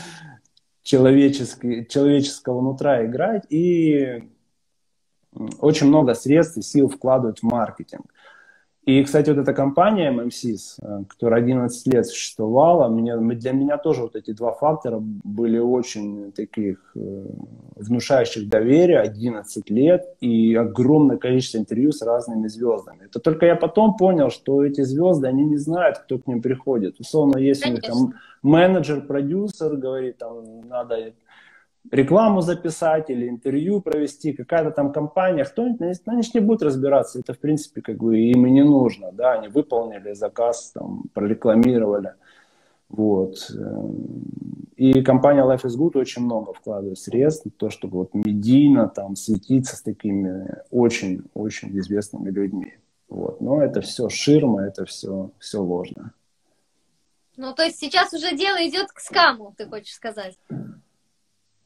человеческого нутра играть, и очень много средств и сил вкладывать в маркетинг. И, кстати, вот эта компания MMCs, которая 11 лет существовала, для меня тоже вот эти два фактора были очень таких внушающих доверия, 11 лет и огромное количество интервью с разными звездами. Это только я потом понял, что эти звезды, они не знают, кто к ним приходит. Условно, есть у них там менеджер, продюсер, говорит, там надо рекламу записать или интервью провести, какая-то там компания, кто-нибудь, они же не будут разбираться, это в принципе как бы им и не нужно, да, они выполнили заказ, там, прорекламировали, вот. И компания Life is Good очень много вкладывает средств в то, чтобы вот медийно там светиться с такими очень-очень известными людьми, вот. Но это все ширма, это все ложно. Ну, то есть сейчас уже дело идет к скаму, ты хочешь сказать?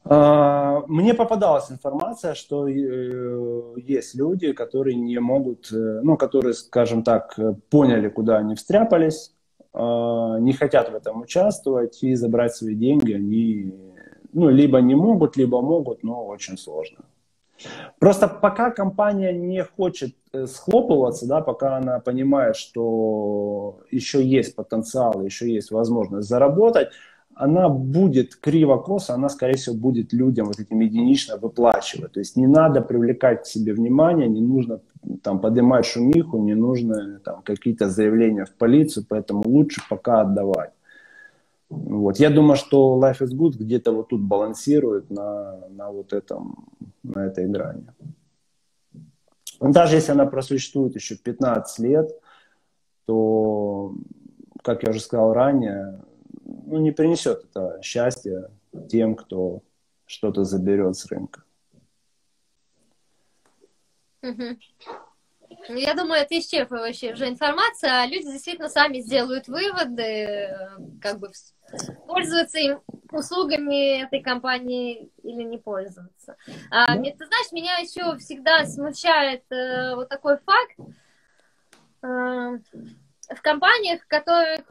Мне попадалась информация, что есть люди, которые не могут, ну, которые, скажем так, поняли, куда они встряпались, не хотят в этом участвовать и забрать свои деньги они, ну, либо не могут, либо могут, но очень сложно. Просто пока компания не хочет схлопываться, да, пока она понимает, что еще есть потенциал, еще есть возможность заработать, она будет криво-косо, она, скорее всего, будет людям вот этим единично выплачивать. То есть не надо привлекать к себе внимание, не нужно там поднимать шумиху, не нужно там какие-то заявления в полицию, поэтому лучше пока отдавать. Вот. Я думаю, что Life is Good где-то вот тут балансирует на вот этом, на этой грани. Даже если она просуществует еще 15 лет, то, как я уже сказал ранее, ну, не принесет это счастье тем, кто что-то заберет с рынка. Я думаю, это исчерпывающая уже информация, а люди действительно сами сделают выводы, как бы пользоваться им услугами этой компании или не пользоваться. Да. Ты знаешь, меня еще всегда смущает вот такой факт в компаниях, в которых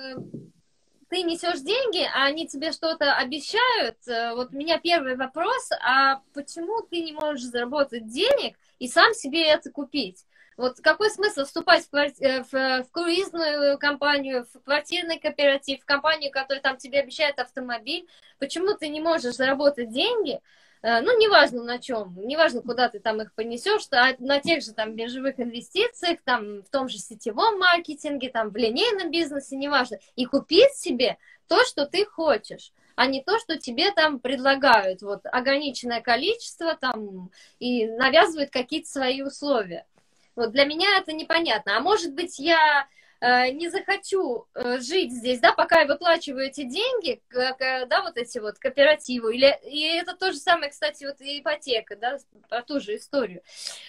ты несешь деньги, а они тебе что-то обещают. Вот у меня первый вопрос, а почему ты не можешь заработать денег и сам себе это купить? Вот какой смысл вступать в круизную компанию, в квартирный кооператив, в компанию, которая там тебе обещает автомобиль? Почему ты не можешь заработать деньги? Ну, неважно на чем, неважно, куда ты там их понесешь, на тех же там биржевых инвестициях, там в том же сетевом маркетинге, там в линейном бизнесе, неважно, и купить себе то, что ты хочешь, а не то, что тебе там предлагают, вот, ограниченное количество там, и навязывают какие-то свои условия. Вот для меня это непонятно. А может быть, я не захочу жить здесь, да, пока я выплачиваю эти деньги, да, вот эти вот кооперативы, и это то же самое, кстати, вот и ипотека, да, про ту же историю.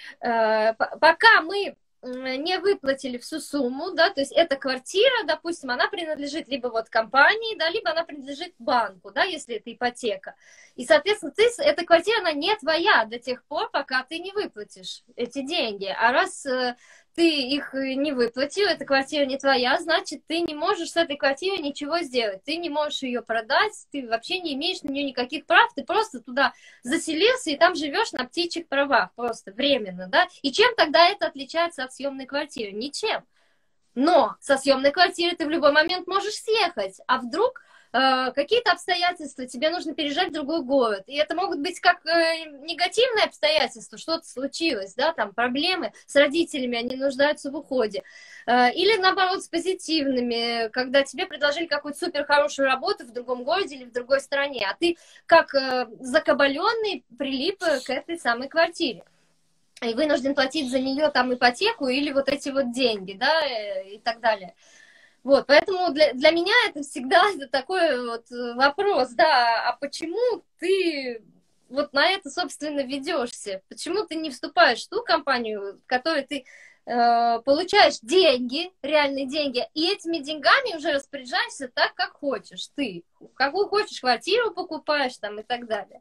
Пока мы не выплатили всю сумму, да, то есть эта квартира, допустим, она принадлежит либо вот компании, да, либо она принадлежит банку, да, если это ипотека. И, соответственно, эта квартира, она не твоя до тех пор, пока ты не выплатишь эти деньги. А раз ты их не выплатил, эта квартира не твоя, значит, ты не можешь с этой квартирой ничего сделать. Ты не можешь ее продать, ты вообще не имеешь на нее никаких прав, ты просто туда заселился и там живешь на птичьих правах, просто временно, да. И чем тогда это отличается от съемной квартиры? Ничем. Но со съемной квартиры ты в любой момент можешь съехать, а вдруг какие-то обстоятельства, тебе нужно переезжать в другой город. И это могут быть как негативные обстоятельства, что-то случилось, да, там проблемы с родителями, они нуждаются в уходе. Или наоборот с позитивными, когда тебе предложили какую-то супер хорошую работу в другом городе или в другой стране, а ты как закабаленный прилип к этой самой квартире. И вынужден платить за нее там ипотеку или вот эти вот деньги, да, и так далее. Вот, поэтому для меня это всегда такой вот вопрос, да, а почему ты вот на это, собственно, ведешься? Почему ты не вступаешь в ту компанию, в которой ты получаешь деньги, реальные деньги, и этими деньгами уже распоряжаешься так, как хочешь ты. Какую хочешь квартиру покупаешь там и так далее.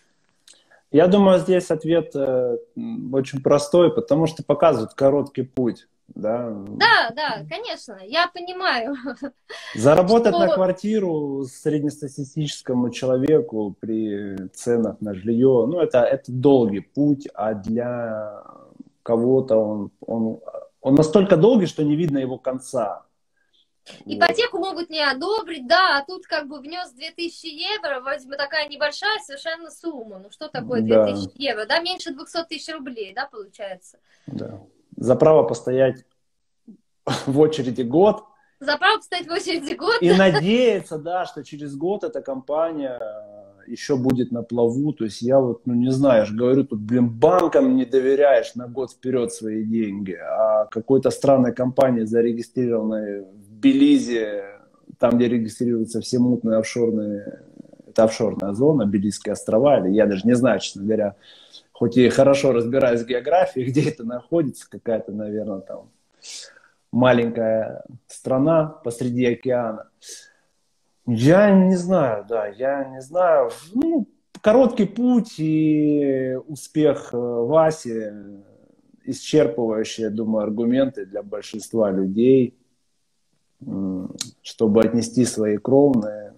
Я думаю, здесь ответ очень простой, потому что показывает короткий путь. Да, да, конечно, я понимаю. Заработать на квартиру среднестатистическому человеку при ценах на жилье, ну, это долгий путь, а для кого-то он настолько долгий, что не видно его конца. Ипотеку могут не одобрить, да, а тут как бы внес 2000 евро, вроде бы такая небольшая совершенно сумма. Ну что такое 2000 евро, да, меньше 200 тысяч рублей, да, получается? Да. За право постоять в очереди год. За право постоять в очереди год. И надеяться, да, что через год эта компания еще будет на плаву. То есть я вот, ну не знаю, я же говорю, тут, банкам не доверяешь на год вперед свои деньги, а какой-то странной компании, зарегистрированной в Белизе, там, где регистрируются все мутные офшорные, это офшорная зона, Белизские острова, или я даже не знаю, честно говоря, хоть и хорошо разбираюсь в географии, где это находится, какая-то, наверное, там маленькая страна посреди океана. Я не знаю, да, я не знаю. Ну, короткий путь и успех Васи, исчерпывающие, я думаю, аргументы для большинства людей, чтобы отнести свои кровные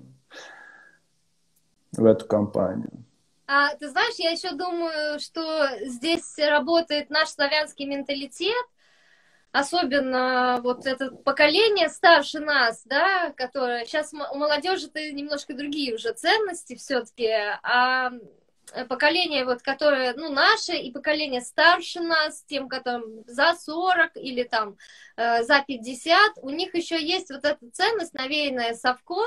в эту компанию. А ты знаешь, я еще думаю, что здесь работает наш славянский менталитет, особенно вот это поколение старше нас, да, которое сейчас у молодежи-то немножко другие уже ценности все-таки, а поколение вот, которое, ну, наше, и поколение старше нас, тем, которым за 40 или там за 50, у них еще есть вот эта ценность, навеянная совком,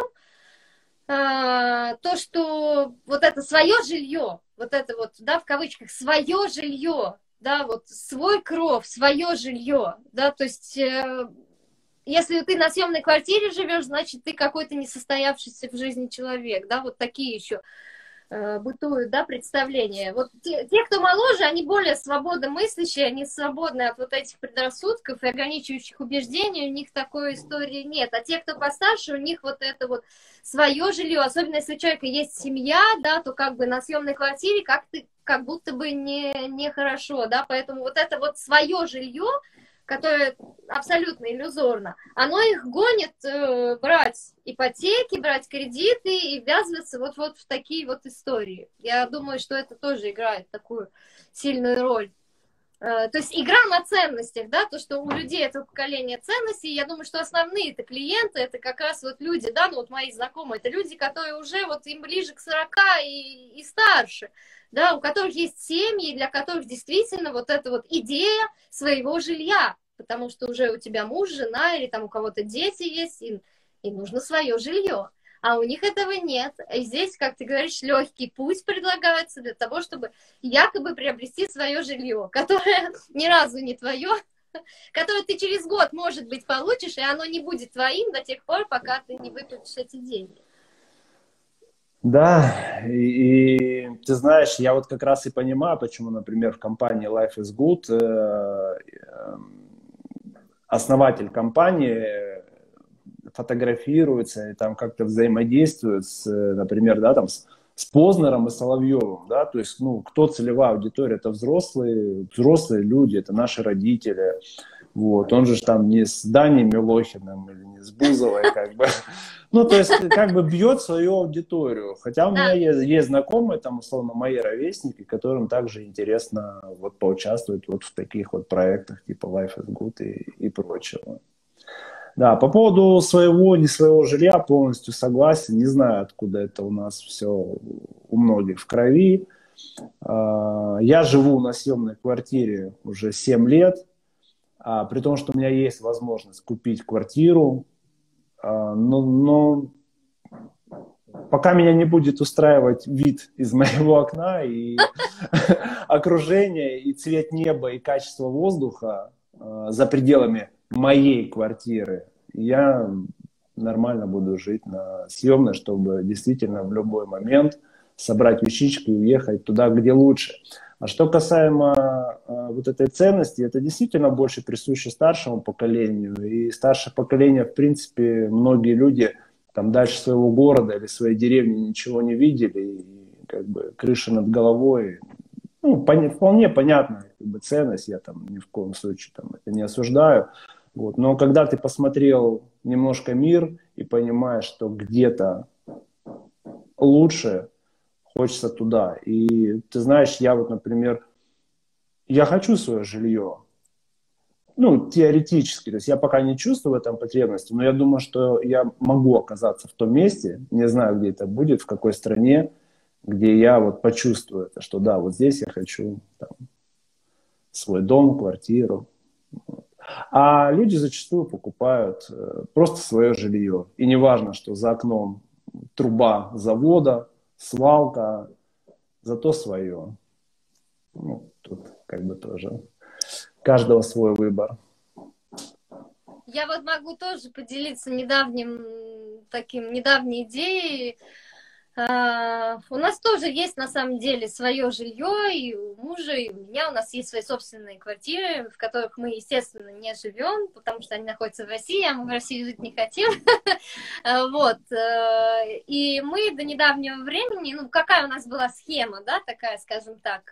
то, что вот это свое жилье, вот это вот, да, в кавычках, свое жилье, да, вот свой кров, свое жилье, да, то есть если ты на съемной квартире живешь, значит, ты какой-то несостоявшийся в жизни человек, да, вот такие еще бытуют, да, представления. Вот те, кто моложе, они более свободно мыслящие, они свободны от вот этих предрассудков и ограничивающих убеждений, у них такой истории нет. А те, кто постарше, у них вот это вот свое жилье, особенно если у человека есть семья, да, то как бы на съемной квартире как будто бы нехорошо, да, поэтому вот это вот свое жилье, которое абсолютно иллюзорно, оно их гонит брать ипотеки, брать кредиты и ввязываться вот в такие вот истории. Я думаю, что это тоже играет такую сильную роль. То есть игра на ценностях, да, то, что у людей этого поколения ценностей, я думаю, что основные это клиенты, это как раз вот люди, да, ну вот мои знакомые, это люди, которые уже вот им ближе к 40 и старше, да, у которых есть семьи, для которых действительно вот эта вот идея своего жилья, потому что уже у тебя муж, жена или там у кого-то дети есть, и нужно свое жилье. А у них этого нет. И здесь, как ты говоришь, легкий путь предлагается для того, чтобы якобы приобрести свое жилье, которое ни разу не твое, которое ты через год, может быть, получишь, и оно не будет твоим до тех пор, пока ты не выплатишь эти деньги. Да, и ты знаешь, я вот как раз и понимаю, почему, например, в компании Life is Good основатель компании фотографируется и там как-то взаимодействует с, например, да, там с Познером и Соловьевым, да, то есть, ну, кто целевая аудитория, это взрослые люди, это наши родители, вот, он же там не с Даней Милохиным или не с Бузовой, как бы, ну, то есть, как бы бьет свою аудиторию, хотя у меня есть знакомые, там, условно, мои ровесники, которым также интересно вот поучаствовать вот в таких вот проектах, типа Life is Good и прочего. Да, по поводу своего, не своего жилья полностью согласен. Не знаю, откуда это у нас все у многих в крови. Я живу на съемной квартире уже 7 лет, при том, что у меня есть возможность купить квартиру. Но пока меня не будет устраивать вид из моего окна и окружение, и цвет неба, и качество воздуха за пределами моей квартиры, я нормально буду жить на съемной, чтобы действительно в любой момент собрать вещички и уехать туда, где лучше. А что касаемо вот этой ценности, это действительно больше присуще старшему поколению. И старшее поколение, в принципе, многие люди там дальше своего города или своей деревни ничего не видели. И как бы крыша над головой, ну, вполне понятная как бы, ценность, я там ни в коем случае там, это не осуждаю. Вот. Но когда ты посмотрел немножко мир и понимаешь, что где-то лучше, хочется туда. И ты знаешь, я вот, например, я хочу свое жилье. Ну, теоретически. То есть я пока не чувствую в этом потребности, но я думаю, что я могу оказаться в том месте, не знаю, где это будет, в какой стране, где я вот почувствую это, что да, вот здесь я хочу там, свой дом, квартиру. А люди зачастую покупают просто свое жилье. И не важно, что за окном труба завода, свалка, зато свое. Ну, тут как бы тоже каждого свой выбор. Я вот могу тоже поделиться недавней идеей. У нас тоже есть на самом деле свое жилье, и у мужа, и у меня у нас есть свои собственные квартиры, в которых мы, естественно, не живем, потому что они находятся в России, а мы в России жить не хотим. Вот. И мы до недавнего времени, ну, какая у нас была схема, да, такая, скажем так,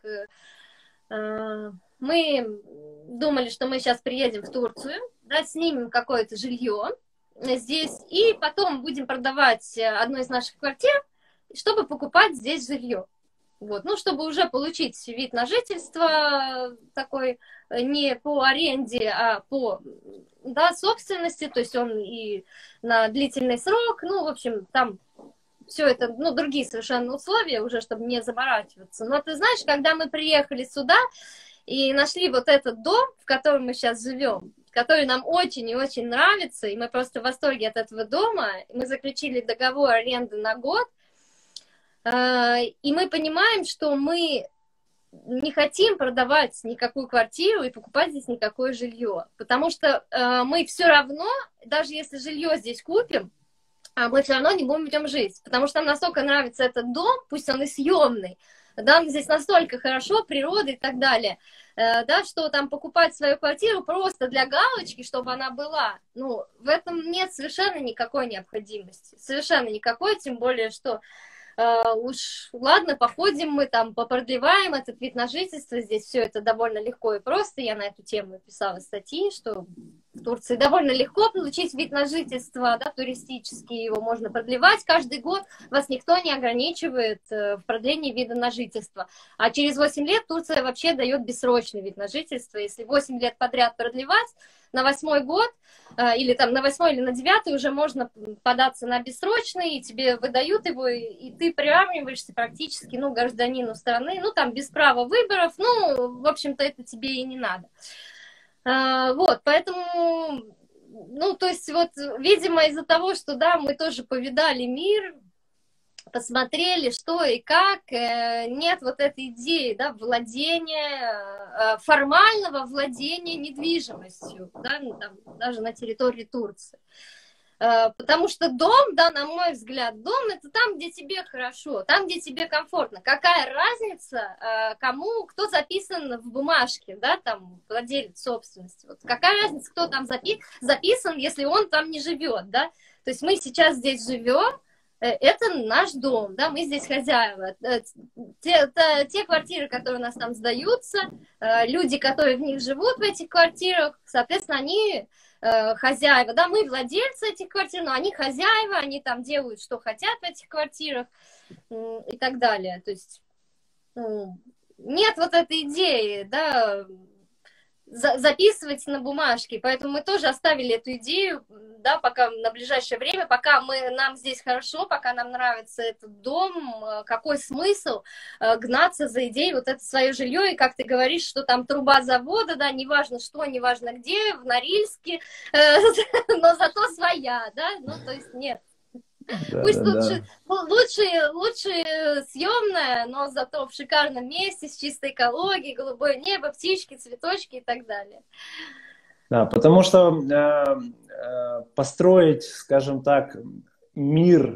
мы думали, что мы сейчас приедем в Турцию, да, снимем какое-то жилье здесь, и потом будем продавать одну из наших квартир, чтобы покупать здесь жилье. Вот. Ну, чтобы уже получить вид на жительство такой не по аренде, а по, да, собственности, то есть он и на длительный срок, ну, в общем, там все это, ну, другие совершенно условия уже, чтобы не заморачиваться. Но ты знаешь, когда мы приехали сюда и нашли вот этот дом, в котором мы сейчас живем, который нам очень и очень нравится, и мы просто в восторге от этого дома, мы заключили договор аренды на год, и мы понимаем, что мы не хотим продавать никакую квартиру и покупать здесь никакое жилье, потому что мы все равно, даже если жилье здесь купим, мы все равно не будем в нем жить, потому что нам настолько нравится этот дом, пусть он и съемный, да, здесь настолько хорошо, природа и так далее, да, что там покупать свою квартиру просто для галочки, чтобы она была, ну, в этом нет совершенно никакой необходимости, совершенно никакой, тем более, что уж ладно, походим мы там, попродлеваем этот вид на жительство, здесь все это довольно легко и просто, я на эту тему писала статьи, что в Турции довольно легко получить вид на жительство, да, туристический, его можно продлевать каждый год, вас никто не ограничивает в продлении вида на жительство, а через 8 лет Турция вообще дает бессрочный вид на жительство, если 8 лет подряд продлевать, на 8-й год, или там на 8-й или на 9-й уже можно податься на бессрочный, и тебе выдают его, и ты приравниваешься практически, ну, гражданину страны, ну, там, без права выборов, ну, в общем-то, это тебе и не надо. Вот, поэтому, ну, то есть, вот, видимо, из-за того, что, да, мы тоже повидали мир, посмотрели, что и как, нет вот этой идеи, да, владения, формального владения недвижимостью, да, ну, там, даже на территории Турции. Потому что дом, да, на мой взгляд, дом это там, где тебе хорошо, там, где тебе комфортно. Какая разница, кому, кто записан в бумажке, да, там, владелец собственности. Вот какая разница, кто там записан, если он там не живет, да. То есть мы сейчас здесь живем, это наш дом, да, мы здесь хозяева. Те квартиры, которые у нас там сдаются, люди, которые в них живут, в этих квартирах, соответственно, они хозяева, да, мы владельцы этих квартир, но они хозяева, они там делают, что хотят в этих квартирах и так далее. То есть нет вот этой идеи, да, записывать на бумажке, поэтому мы тоже оставили эту идею, да, пока на ближайшее время, пока нам здесь хорошо, пока нам нравится этот дом, какой смысл гнаться за идеей вот это свое жилье, и как ты говоришь, что там труба завода, да, неважно что, неважно где, в Норильске, но зато своя, да, ну, то есть нет. Пусть лучше съемная, но зато в шикарном месте, с чистой экологией, голубое небо, птички, цветочки и так далее. Да, потому что построить, скажем так, мир,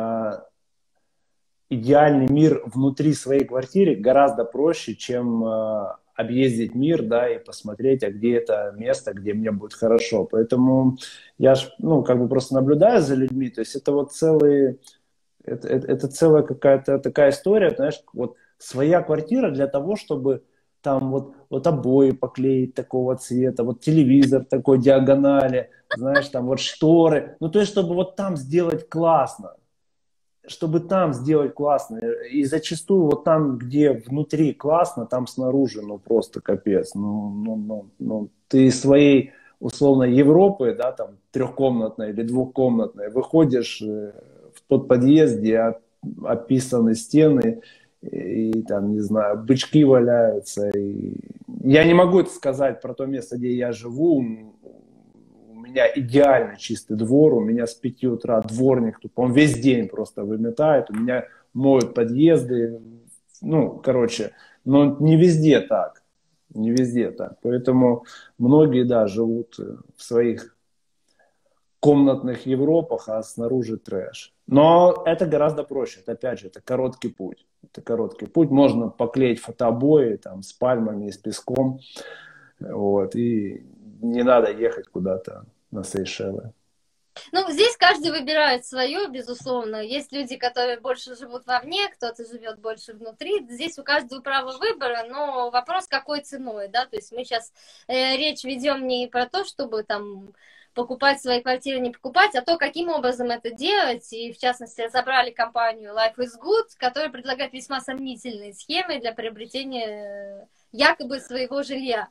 идеальный мир внутри своей квартиры гораздо проще, чем объездить мир, да, и посмотреть, а где это место, где мне будет хорошо. Поэтому я ж, ну, как бы просто наблюдаю за людьми, то есть это вот это целая какая-то такая история, знаешь, вот своя квартира для того, чтобы там вот обои поклеить такого цвета, вот телевизор такой диагонали, знаешь, там вот шторы, ну, то есть чтобы вот там сделать классно. Чтобы там сделать классно. И зачастую вот там, где внутри классно, там снаружи, ну, просто капец. Ну, ты из своей, условно, Европы, да, там, трехкомнатной или двухкомнатной, выходишь в тот подъезд, где описаны стены, и там, не знаю, бычки валяются. И... Я не могу это сказать про то место, где я живу. У меня идеально чистый двор, у меня с 5 утра дворник, он весь день просто выметает, у меня моют подъезды, ну, короче, но не везде так, не везде так, поэтому многие, да, живут в своих комнатных Европах, а снаружи трэш. Но это гораздо проще. Это, опять же, это короткий путь. Это короткий путь. Можно поклеить фотобои там, с пальмами и с песком. Вот, и не надо ехать куда-то на Сейшелы. Ну, здесь каждый выбирает свое, безусловно. Есть люди, которые больше живут вовне, кто-то живет больше внутри. Здесь у каждого право выбора, но вопрос, какой ценой, да? То есть мы сейчас речь ведем не про то, чтобы там покупать свои квартиры, не покупать, а то, каким образом это делать. И, в частности, разобрали компанию Life is Good, которая предлагает весьма сомнительные схемы для приобретения якобы своего жилья.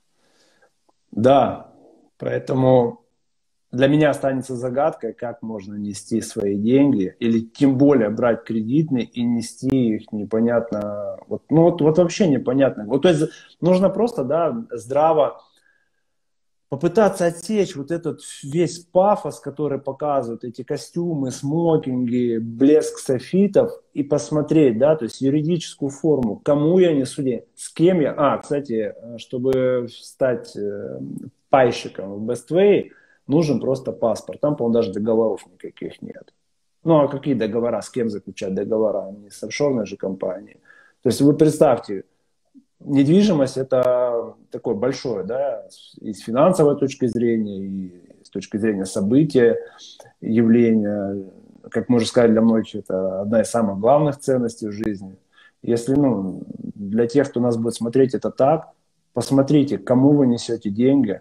Да, поэтому для меня останется загадкой, как можно нести свои деньги, или тем более брать кредитные и нести их непонятно, вот, ну вот вообще непонятно. Вот, то есть нужно просто, да, здраво попытаться отсечь вот этот весь пафос, который показывают эти костюмы, смокинги, блеск софитов, и посмотреть, да, то есть юридическую форму, кому я несу деньги, с кем я. Кстати, чтобы стать пайщиком в Bestway, нужен просто паспорт. Там, по-моему, даже договоров никаких нет. Ну, а какие договора? С кем заключать договора? Не с офшорной же компанией. То есть вы представьте, недвижимость это такое большое, да, и с финансовой точки зрения, и с точки зрения события, явления. Как мы уже сказали, для многих это одна из самых главных ценностей в жизни. Если, ну, для тех, кто нас будет смотреть, это так, посмотрите, кому вы несете деньги,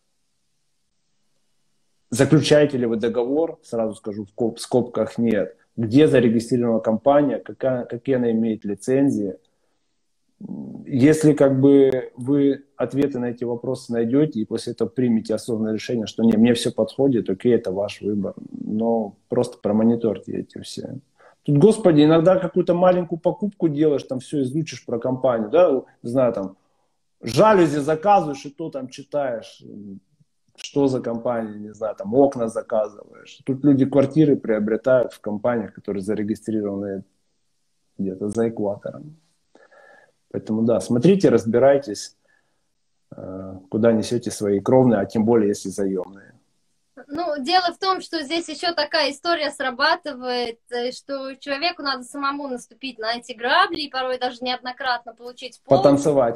заключаете ли вы договор, сразу скажу, в скобках нет, где зарегистрирована компания, какие она имеет лицензии. Если как бы вы ответы на эти вопросы найдете и после этого примете осознанное решение, что не, мне все подходит, окей, это ваш выбор, но просто промониторьте эти все. Тут, господи, иногда какую-то маленькую покупку делаешь, там все изучишь про компанию, да, не знаю, там, жалюзи заказываешь, и то там читаешь, что за компания, не знаю, там, окна заказываешь. Тут люди квартиры приобретают в компаниях, которые зарегистрированы где-то за экватором. Поэтому, да, смотрите, разбирайтесь, куда несете свои кровные, а тем более, если заемные. Ну, дело в том, что здесь еще такая история срабатывает, что человеку надо самому наступить на эти грабли и порой даже неоднократно получить по лбу. Потанцевать.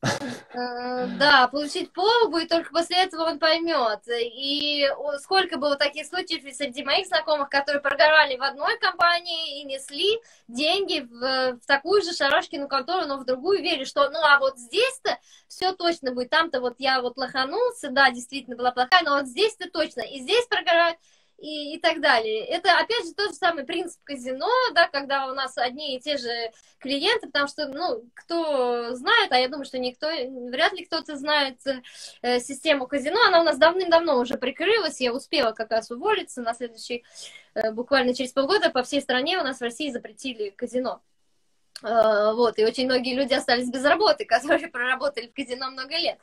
Да, получить по лбу, и только после этого он поймет. И сколько было таких случаев и среди моих знакомых, которые прогорали в одной компании и несли деньги в такую же Шарашкину контору, но в другую, верили, что ну а вот здесь-то все точно будет, там-то вот я вот лоханулся, да, действительно была плохая, но вот здесь-то точно, и здесь прогорают, и так далее. Это, опять же, тот же самый принцип казино, да, когда у нас одни и те же клиенты, потому что, ну, кто знает, а я думаю, что никто, вряд ли кто-то знает систему казино, она у нас давным-давно уже прикрылась, я успела как раз уволиться, на следующий, буквально через полгода по всей стране у нас в России запретили казино. Вот, и очень многие люди остались без работы, которые проработали в казино много лет.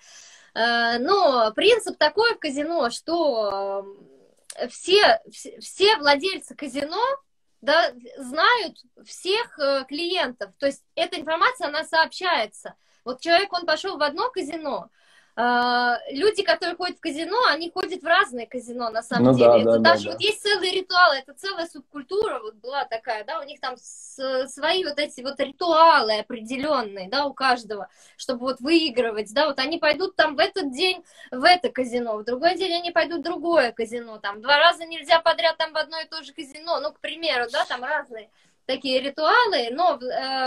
Но принцип такой в казино, что все владельцы казино, да, знают всех клиентов. То есть эта информация, она сообщается. Вот человек, он пошел в одно казино, люди, которые ходят в казино, они ходят в разные казино, на самом деле. Это даже вот есть целый ритуал, это целая субкультура вот была такая, да, у них там свои вот эти вот ритуалы определенные, да, у каждого, чтобы вот выигрывать, да, вот они пойдут там в этот день в это казино, в другой день они пойдут в другое казино, там 2 раза нельзя подряд там в одно и то же казино, ну, к примеру, да, там разные такие ритуалы, но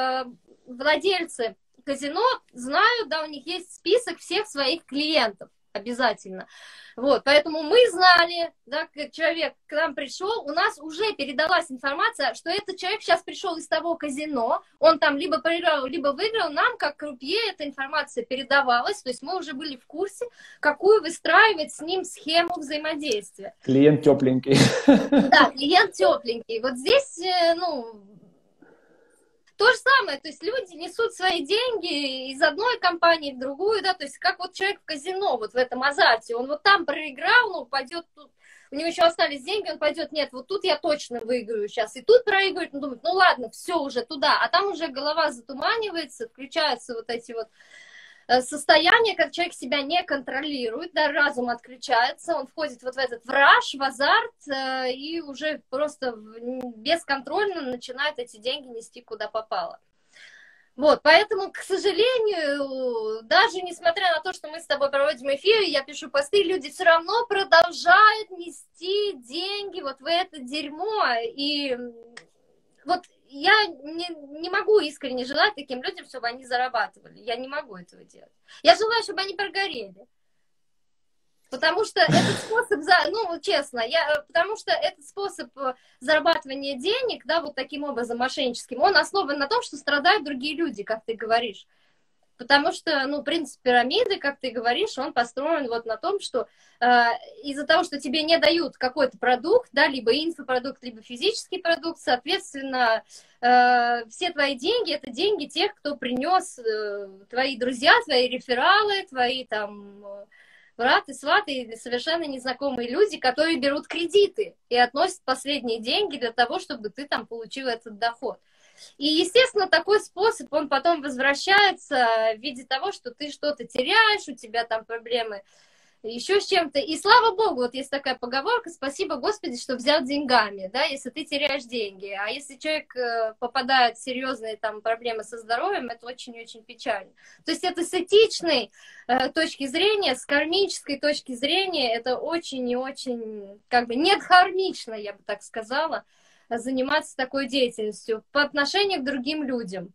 владельцы казино знают, да, у них есть список всех своих клиентов обязательно. Вот, поэтому мы знали, да, как человек к нам пришел, у нас уже передалась информация, что этот человек сейчас пришел из того казино, он там либо проиграл, либо выиграл, нам, как крупье, эта информация передавалась, то есть мы уже были в курсе, какую выстраивать с ним схему взаимодействия. Клиент тепленький. Да, клиент тепленький. Вот здесь, ну, то же самое, то есть люди несут свои деньги из одной компании в другую, да, то есть как вот человек в казино, вот в этом азарте, он вот там проиграл, ну, пойдет тут, у него еще остались деньги, он пойдет, нет, вот тут я точно выиграю сейчас, и тут проигрывает, он думает, ну ладно, все уже туда, а там уже голова затуманивается, включаются вот эти вот состояние, когда человек себя не контролирует, да, разум отключается, он входит вот в этот враж, в азарт, и уже просто бесконтрольно начинает эти деньги нести куда попало. Вот, поэтому, к сожалению, даже несмотря на то, что мы с тобой проводим эфиры, я пишу посты, люди все равно продолжают нести деньги вот в это дерьмо. И вот я не могу искренне желать таким людям, чтобы они зарабатывали. Я не могу этого делать. Я желаю, чтобы они прогорели. Потому что этот способ, ну, честно, потому что этот способ зарабатывания денег, да, вот таким образом мошенническим, он основан на том, что страдают другие люди, как ты говоришь. Потому что, ну, принцип пирамиды, как ты говоришь, он построен вот на том, что из-за того, что тебе не дают какой-то продукт, да, либо инфопродукт, либо физический продукт, соответственно, все твои деньги — это деньги тех, кто принес, твои друзья, твои рефералы, твои там браты, сваты или совершенно незнакомые люди, которые берут кредиты и относят последние деньги для того, чтобы ты там получил этот доход. И, естественно, такой способ, он потом возвращается в виде того, что ты что-то теряешь, у тебя там проблемы еще с чем-то. И слава богу, вот есть такая поговорка: спасибо, Господи, что взял деньгами, да, если ты теряешь деньги. А если человек попадает в серьезные там проблемы со здоровьем, это очень-очень печально. То есть это с этичной точки зрения, с кармической точки зрения, это очень и очень, как бы, нет хармично, я бы так сказала, заниматься такой деятельностью по отношению к другим людям.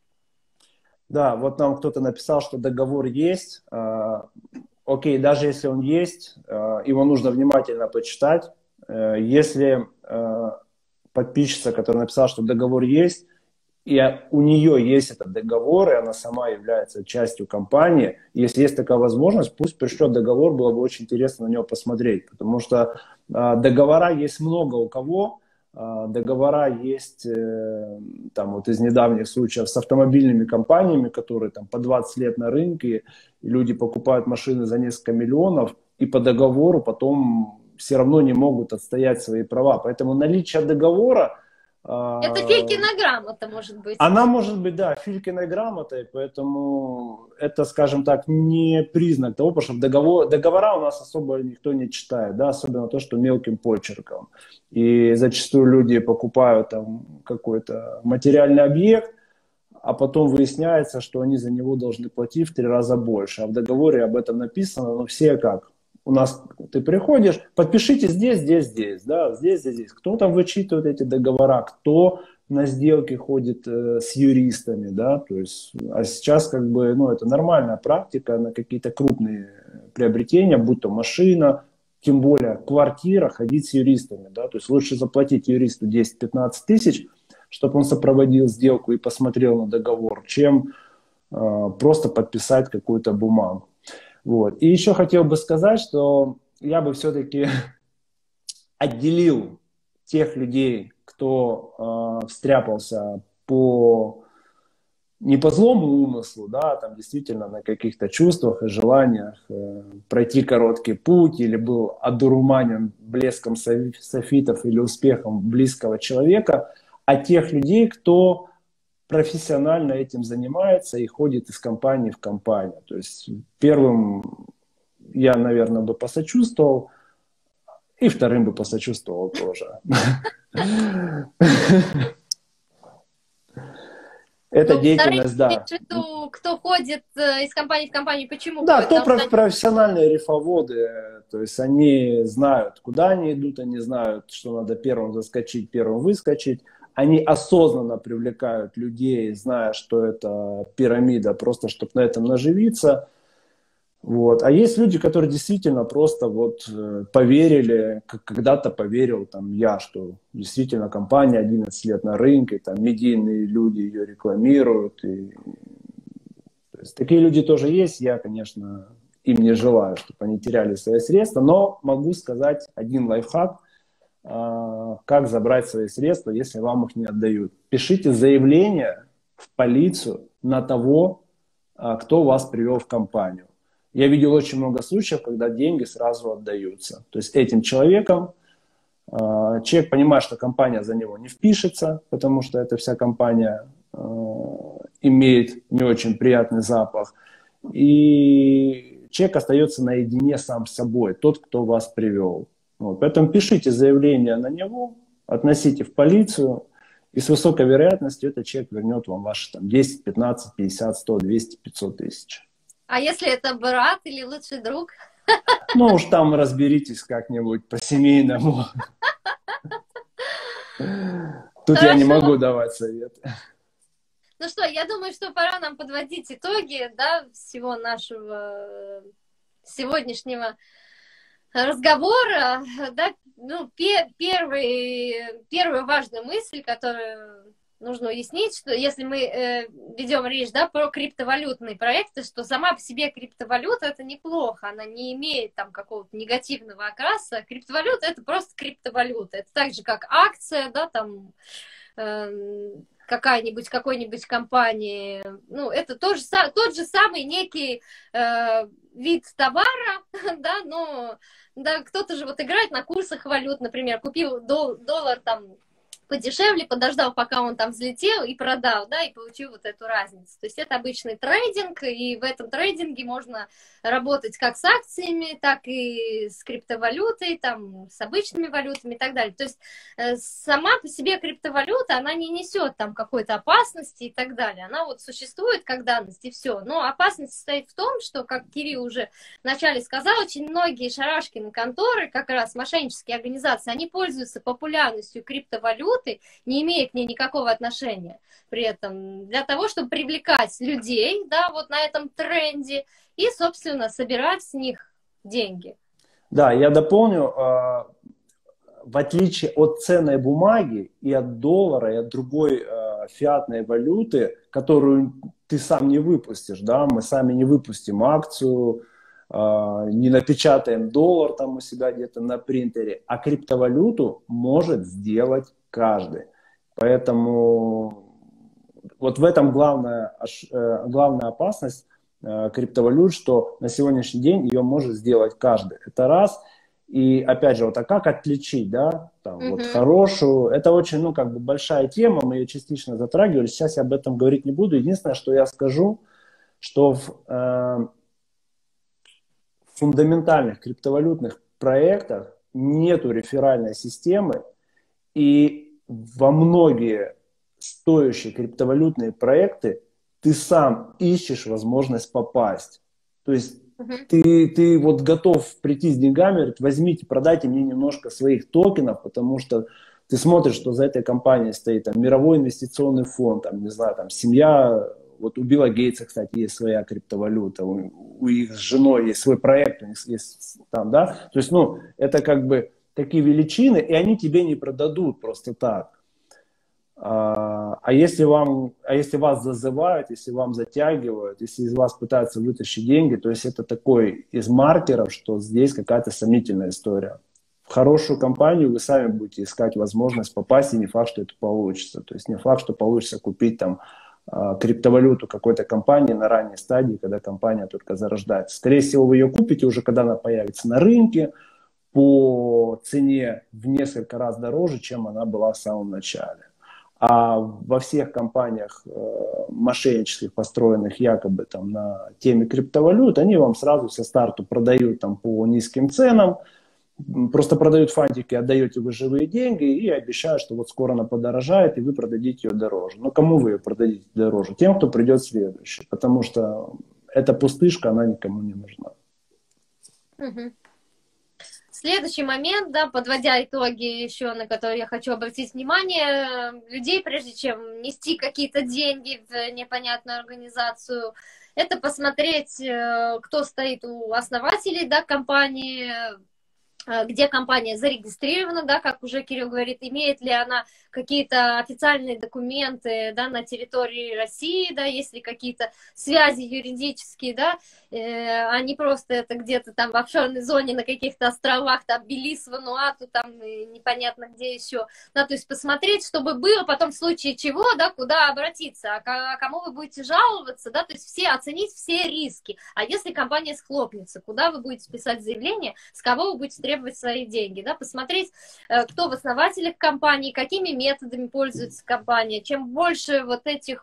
Да, вот нам кто-то написал, что договор есть. Окей, даже если он есть, его нужно внимательно почитать. Если подписчица, которая написала, что договор есть, и у нее есть этот договор, и она сама является частью компании, если есть такая возможность, пусть пришлет договор, было бы очень интересно на него посмотреть, потому что договора есть много у кого. Договора есть там вот из недавних случаев с автомобильными компаниями, которые там по 20 лет на рынке, и люди покупают машины за несколько миллионов, и по договору потом все равно не могут отстоять свои права. Поэтому наличие договора... Это Филькина грамота, может быть. Она может быть, да, Филькиной грамотой, поэтому это, скажем так, не признак того, потому что договора у нас особо никто не читает, да, особенно то, что мелким почерком. И зачастую люди покупают там какой-то материальный объект, а потом выясняется, что они за него должны платить в 3 раза больше. А в договоре об этом написано, но все как? У нас ты приходишь, подпишите здесь, здесь, здесь, да, здесь, здесь, здесь. Кто там вычитывает эти договора, кто на сделки ходит с юристами, да, то есть, а сейчас как бы, ну, это нормальная практика на какие-то крупные приобретения, будь то машина, тем более квартира, ходить с юристами, да, то есть лучше заплатить юристу 10-15 тысяч, чтобы он сопроводил сделку и посмотрел на договор, чем просто подписать какую-то бумагу. Вот. И еще хотел бы сказать, что я бы все-таки отделил тех людей, кто встряпался не по злому умыслу, да, там действительно на каких-то чувствах и желаниях пройти короткий путь или был одурманен блеском софитов или успехом близкого человека, а тех людей, кто профессионально этим занимается и ходит из компании в компанию. То есть первым я, наверное, бы посочувствовал, и вторым бы посочувствовал тоже. Это деятельность, да. Кто ходит из компании в компанию, почему? Да, кто профессиональные рифоводы, то есть они знают, куда они идут, они знают, что надо первым заскочить, первым выскочить. Они осознанно привлекают людей, зная, что это пирамида, просто чтобы на этом наживиться. Вот. А есть люди, которые действительно просто вот поверили, когда-то поверил там я, что действительно компания 11 лет на рынке, там медийные люди ее рекламируют. То есть, такие люди тоже есть. Я, конечно, им не желаю, чтобы они теряли свои средства, но могу сказать один лайфхак, как забрать свои средства, если вам их не отдают. Пишите заявление в полицию на того, кто вас привел в компанию. Я видел очень много случаев, когда деньги сразу отдаются. То есть этим человеком, человек понимает, что компания за него не впишется, потому что эта вся компания имеет не очень приятный запах. и человек остается наедине сам с собой, тот, кто вас привел. Вот. Поэтому пишите заявление на него, относите в полицию, и с высокой вероятностью этот человек вернет вам ваши там, 10, 15, 50, 100, 200, 500 тысяч. А если это брат или лучший друг? Ну уж там разберитесь как-нибудь по-семейному. Тут я не могу давать советы. Ну что, я думаю, что пора нам подводить итоги, да, всего нашего сегодняшнего разговора. Да, ну, первую важную мысль, которую нужно уяснить, что если мы ведем речь, да, про криптовалютные проекты, что сама по себе криптовалюта это неплохо, она не имеет там какого-то негативного окраса. Криптовалюта это просто криптовалюта. Это так же, как акция, да, там какой-нибудь компании, ну, это тот же самый некий вид товара, да, но да, кто-то же вот играет на курсах валют, например, купил доллар там подешевле, подождал, пока он там взлетел и продал, да, и получил вот эту разницу. То есть это обычный трейдинг, и в этом трейдинге можно работать как с акциями, так и с криптовалютой, там, с обычными валютами и так далее. То есть сама по себе криптовалюта, она не несет там какой-то опасности и так далее. Она вот существует как данность и все. Но опасность состоит в том, что, как Кирилл уже вначале сказал, очень многие шарашкины конторы, как раз мошеннические организации, они пользуются популярностью криптовалют, не имеет к ней никакого отношения при этом, для того, чтобы привлекать людей, да, вот на этом тренде и, собственно, собирать с них деньги. Да, я дополню, в отличие от ценной бумаги и от доллара, и от другой фиатной валюты, которую ты сам не выпустишь, да, мы сами не выпустим акцию, не напечатаем доллар там у себя где-то на принтере, а криптовалюту может сделать каждый. Поэтому вот в этом главная опасность криптовалют, что на сегодняшний день ее может сделать каждый. Это раз. И опять же, вот а как отличить, да, там, вот хорошую, это очень, ну, как бы большая тема, мы ее частично затрагивали, сейчас я об этом говорить не буду. Единственное, что я скажу, что в фундаментальных криптовалютных проектах нету реферальной системы, и во многие стоящие криптовалютные проекты ты сам ищешь возможность попасть. То есть ты вот готов прийти с деньгами, говорит, возьмите, продайте мне немножко своих токенов, потому что ты смотришь, что за этой компанией стоит там, мировой инвестиционный фонд, там, не знаю, там, семья, вот у Билла Гейтса, кстати, есть своя криптовалюта, у их с женой есть свой проект, у них есть там, да, то есть, ну, это как бы такие величины, и они тебе не продадут просто так. А если вас зазывают, если вам затягивают, если из вас пытаются вытащить деньги, то есть это такой из маркеров, что здесь какая-то сомнительная история. В хорошую компанию вы сами будете искать возможность попасть, и не факт, что это получится. То есть не факт, что получится купить там криптовалюту какой-то компании на ранней стадии, когда компания только зарождается. Скорее всего, вы ее купите уже, когда она появится на рынке, по цене в несколько раз дороже, чем она была в самом начале. А во всех компаниях мошеннических, построенных якобы там на теме криптовалют, они вам сразу со старту продают там по низким ценам, просто продают фантики, отдаете вы живые деньги и обещают, что вот скоро она подорожает и вы продадите ее дороже. Но кому вы ее продадите дороже? Тем, кто придет следующий, потому что эта пустышка, она никому не нужна. Следующий момент, да, подводя итоги еще, на которые я хочу обратить внимание, людей, прежде чем нести какие-то деньги в непонятную организацию, это посмотреть, кто стоит у основателей, да, компании, где компания зарегистрирована, да, как уже Кирилл говорит, имеет ли она какие-то официальные документы, да, на территории России, да, есть ли какие-то связи юридические, да, а не просто это где-то там в офшорной зоне на каких-то островах, там, Белиз, Вануату, там, непонятно где еще, да, то есть посмотреть, чтобы было потом в случае чего, да, куда обратиться, а кому вы будете жаловаться, да, то есть оценить все риски, а если компания схлопнется, куда вы будете писать заявление, с кого вы будете требовать свои деньги, да, посмотреть, кто в основателях компании, какими методами пользуется компания. Чем больше вот этих вот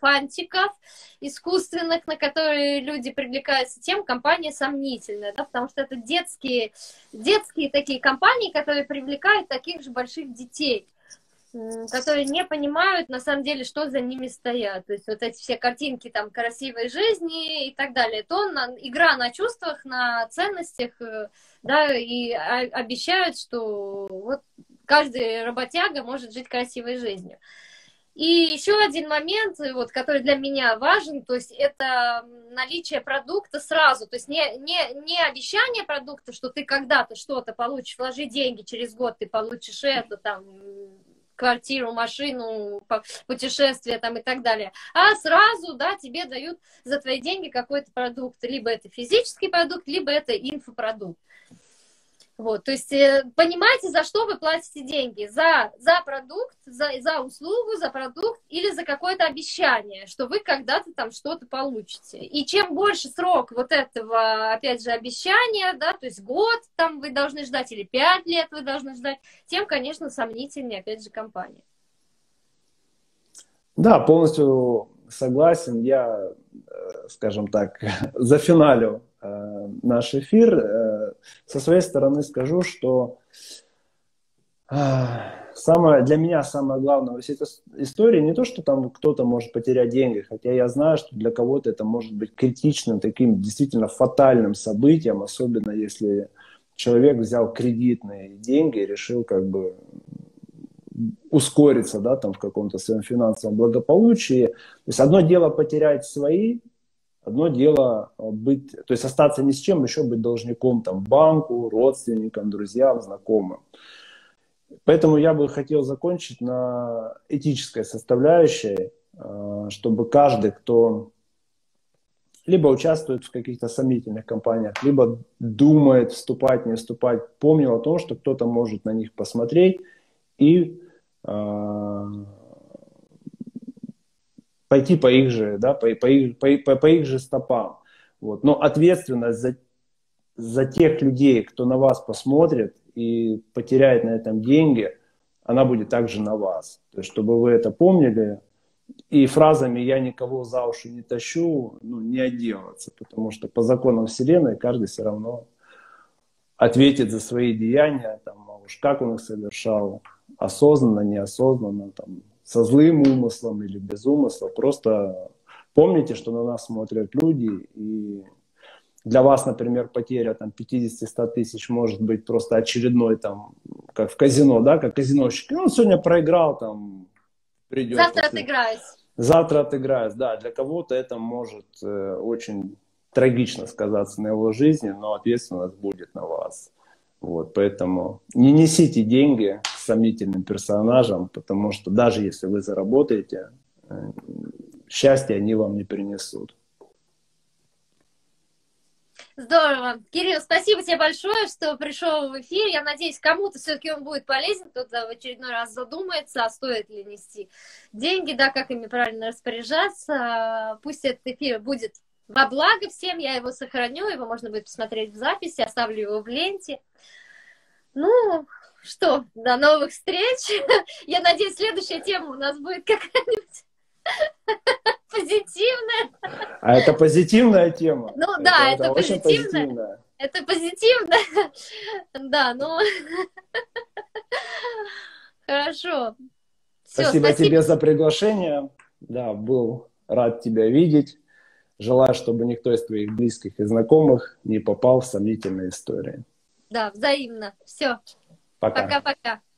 фантиков искусственных, на которые люди привлекаются, тем компания сомнительная, да, потому что это детские такие компании, которые привлекают таких же больших детей, которые не понимают, на самом деле, что за ними стоят. То есть вот эти все картинки там красивой жизни и так далее. Игра на чувствах, на ценностях, да, и обещают, что вот каждый работяга может жить красивой жизнью. И еще один момент, вот, который для меня важен, то есть это наличие продукта сразу, то есть не обещание продукта, что ты когда-то что-то получишь, вложи деньги, через год ты получишь это, там, квартиру, машину, путешествия там и так далее, а сразу, да, тебе дают за твои деньги какой-то продукт, либо это физический продукт, либо это инфопродукт. Вот, то есть понимаете, за что вы платите деньги? За продукт, за услугу, за продукт или за какое-то обещание, что вы когда-то там что-то получите. И чем больше срок вот этого, опять же, обещания, да, то есть год там вы должны ждать или 5 лет вы должны ждать, тем, конечно, сомнительнее, опять же, компания. Да, полностью согласен. Я, скажем так, зафиналю наш эфир. Со своей стороны скажу, что для меня самое главное во всей этой истории не то, что там кто-то может потерять деньги, хотя я знаю, что для кого-то это может быть критичным, таким действительно фатальным событием, особенно если человек взял кредитные деньги и решил как бы ускориться, да, там в каком-то своем финансовом благополучии. То есть одно дело потерять свои, одно дело быть, то есть остаться ни с чем, еще быть должником там банку, родственникам, друзьям, знакомым. Поэтому я бы хотел закончить на этической составляющей, чтобы каждый, кто либо участвует в каких-то сомнительных компаниях, либо думает вступать, не вступать, помнил о том, что кто-то может на них посмотреть и пойти по их же, да, по их же стопам. Вот. Но ответственность за тех людей, кто на вас посмотрит и потеряет на этом деньги, она будет также на вас. То есть, чтобы вы это помнили, и фразами «я никого за уши не тащу», не отделаться, потому что по законам Вселенной каждый все равно ответит за свои деяния, там, а уж как он их совершал, осознанно, неосознанно, там, со злым умыслом или без умысла. Просто помните, что на нас смотрят люди, и для вас, например, потеря там 50-100 тысяч может быть просто очередной, там, как в казино, да, как казиновщик. Он сегодня проиграл, там, придет. Завтра отыграюсь. Завтра отыграюсь, да. Для кого-то это может очень трагично сказаться на его жизни, но ответственность будет на вас. Вот, поэтому не несите деньги сомнительным персонажам, потому что даже если вы заработаете, счастья они вам не принесут. Здорово. Кирилл, спасибо тебе большое, что пришел в эфир. Я надеюсь, кому-то все-таки он будет полезен, кто-то в очередной раз задумается, а стоит ли нести деньги, да, как ими правильно распоряжаться. Пусть этот эфир будет во благо всем, я его сохраню, его можно будет посмотреть в записи, оставлю его в ленте. Ну, что, до новых встреч. Я надеюсь, следующая тема у нас будет какая-нибудь позитивная. А это позитивная тема? Ну да, это очень позитивная. Это позитивно. Да, ну... Хорошо. Все, спасибо тебе за приглашение. Да, был рад тебя видеть. Желаю, чтобы никто из твоих близких и знакомых не попал в сомнительные истории. Да, взаимно. Все. Пока. Пока-пока.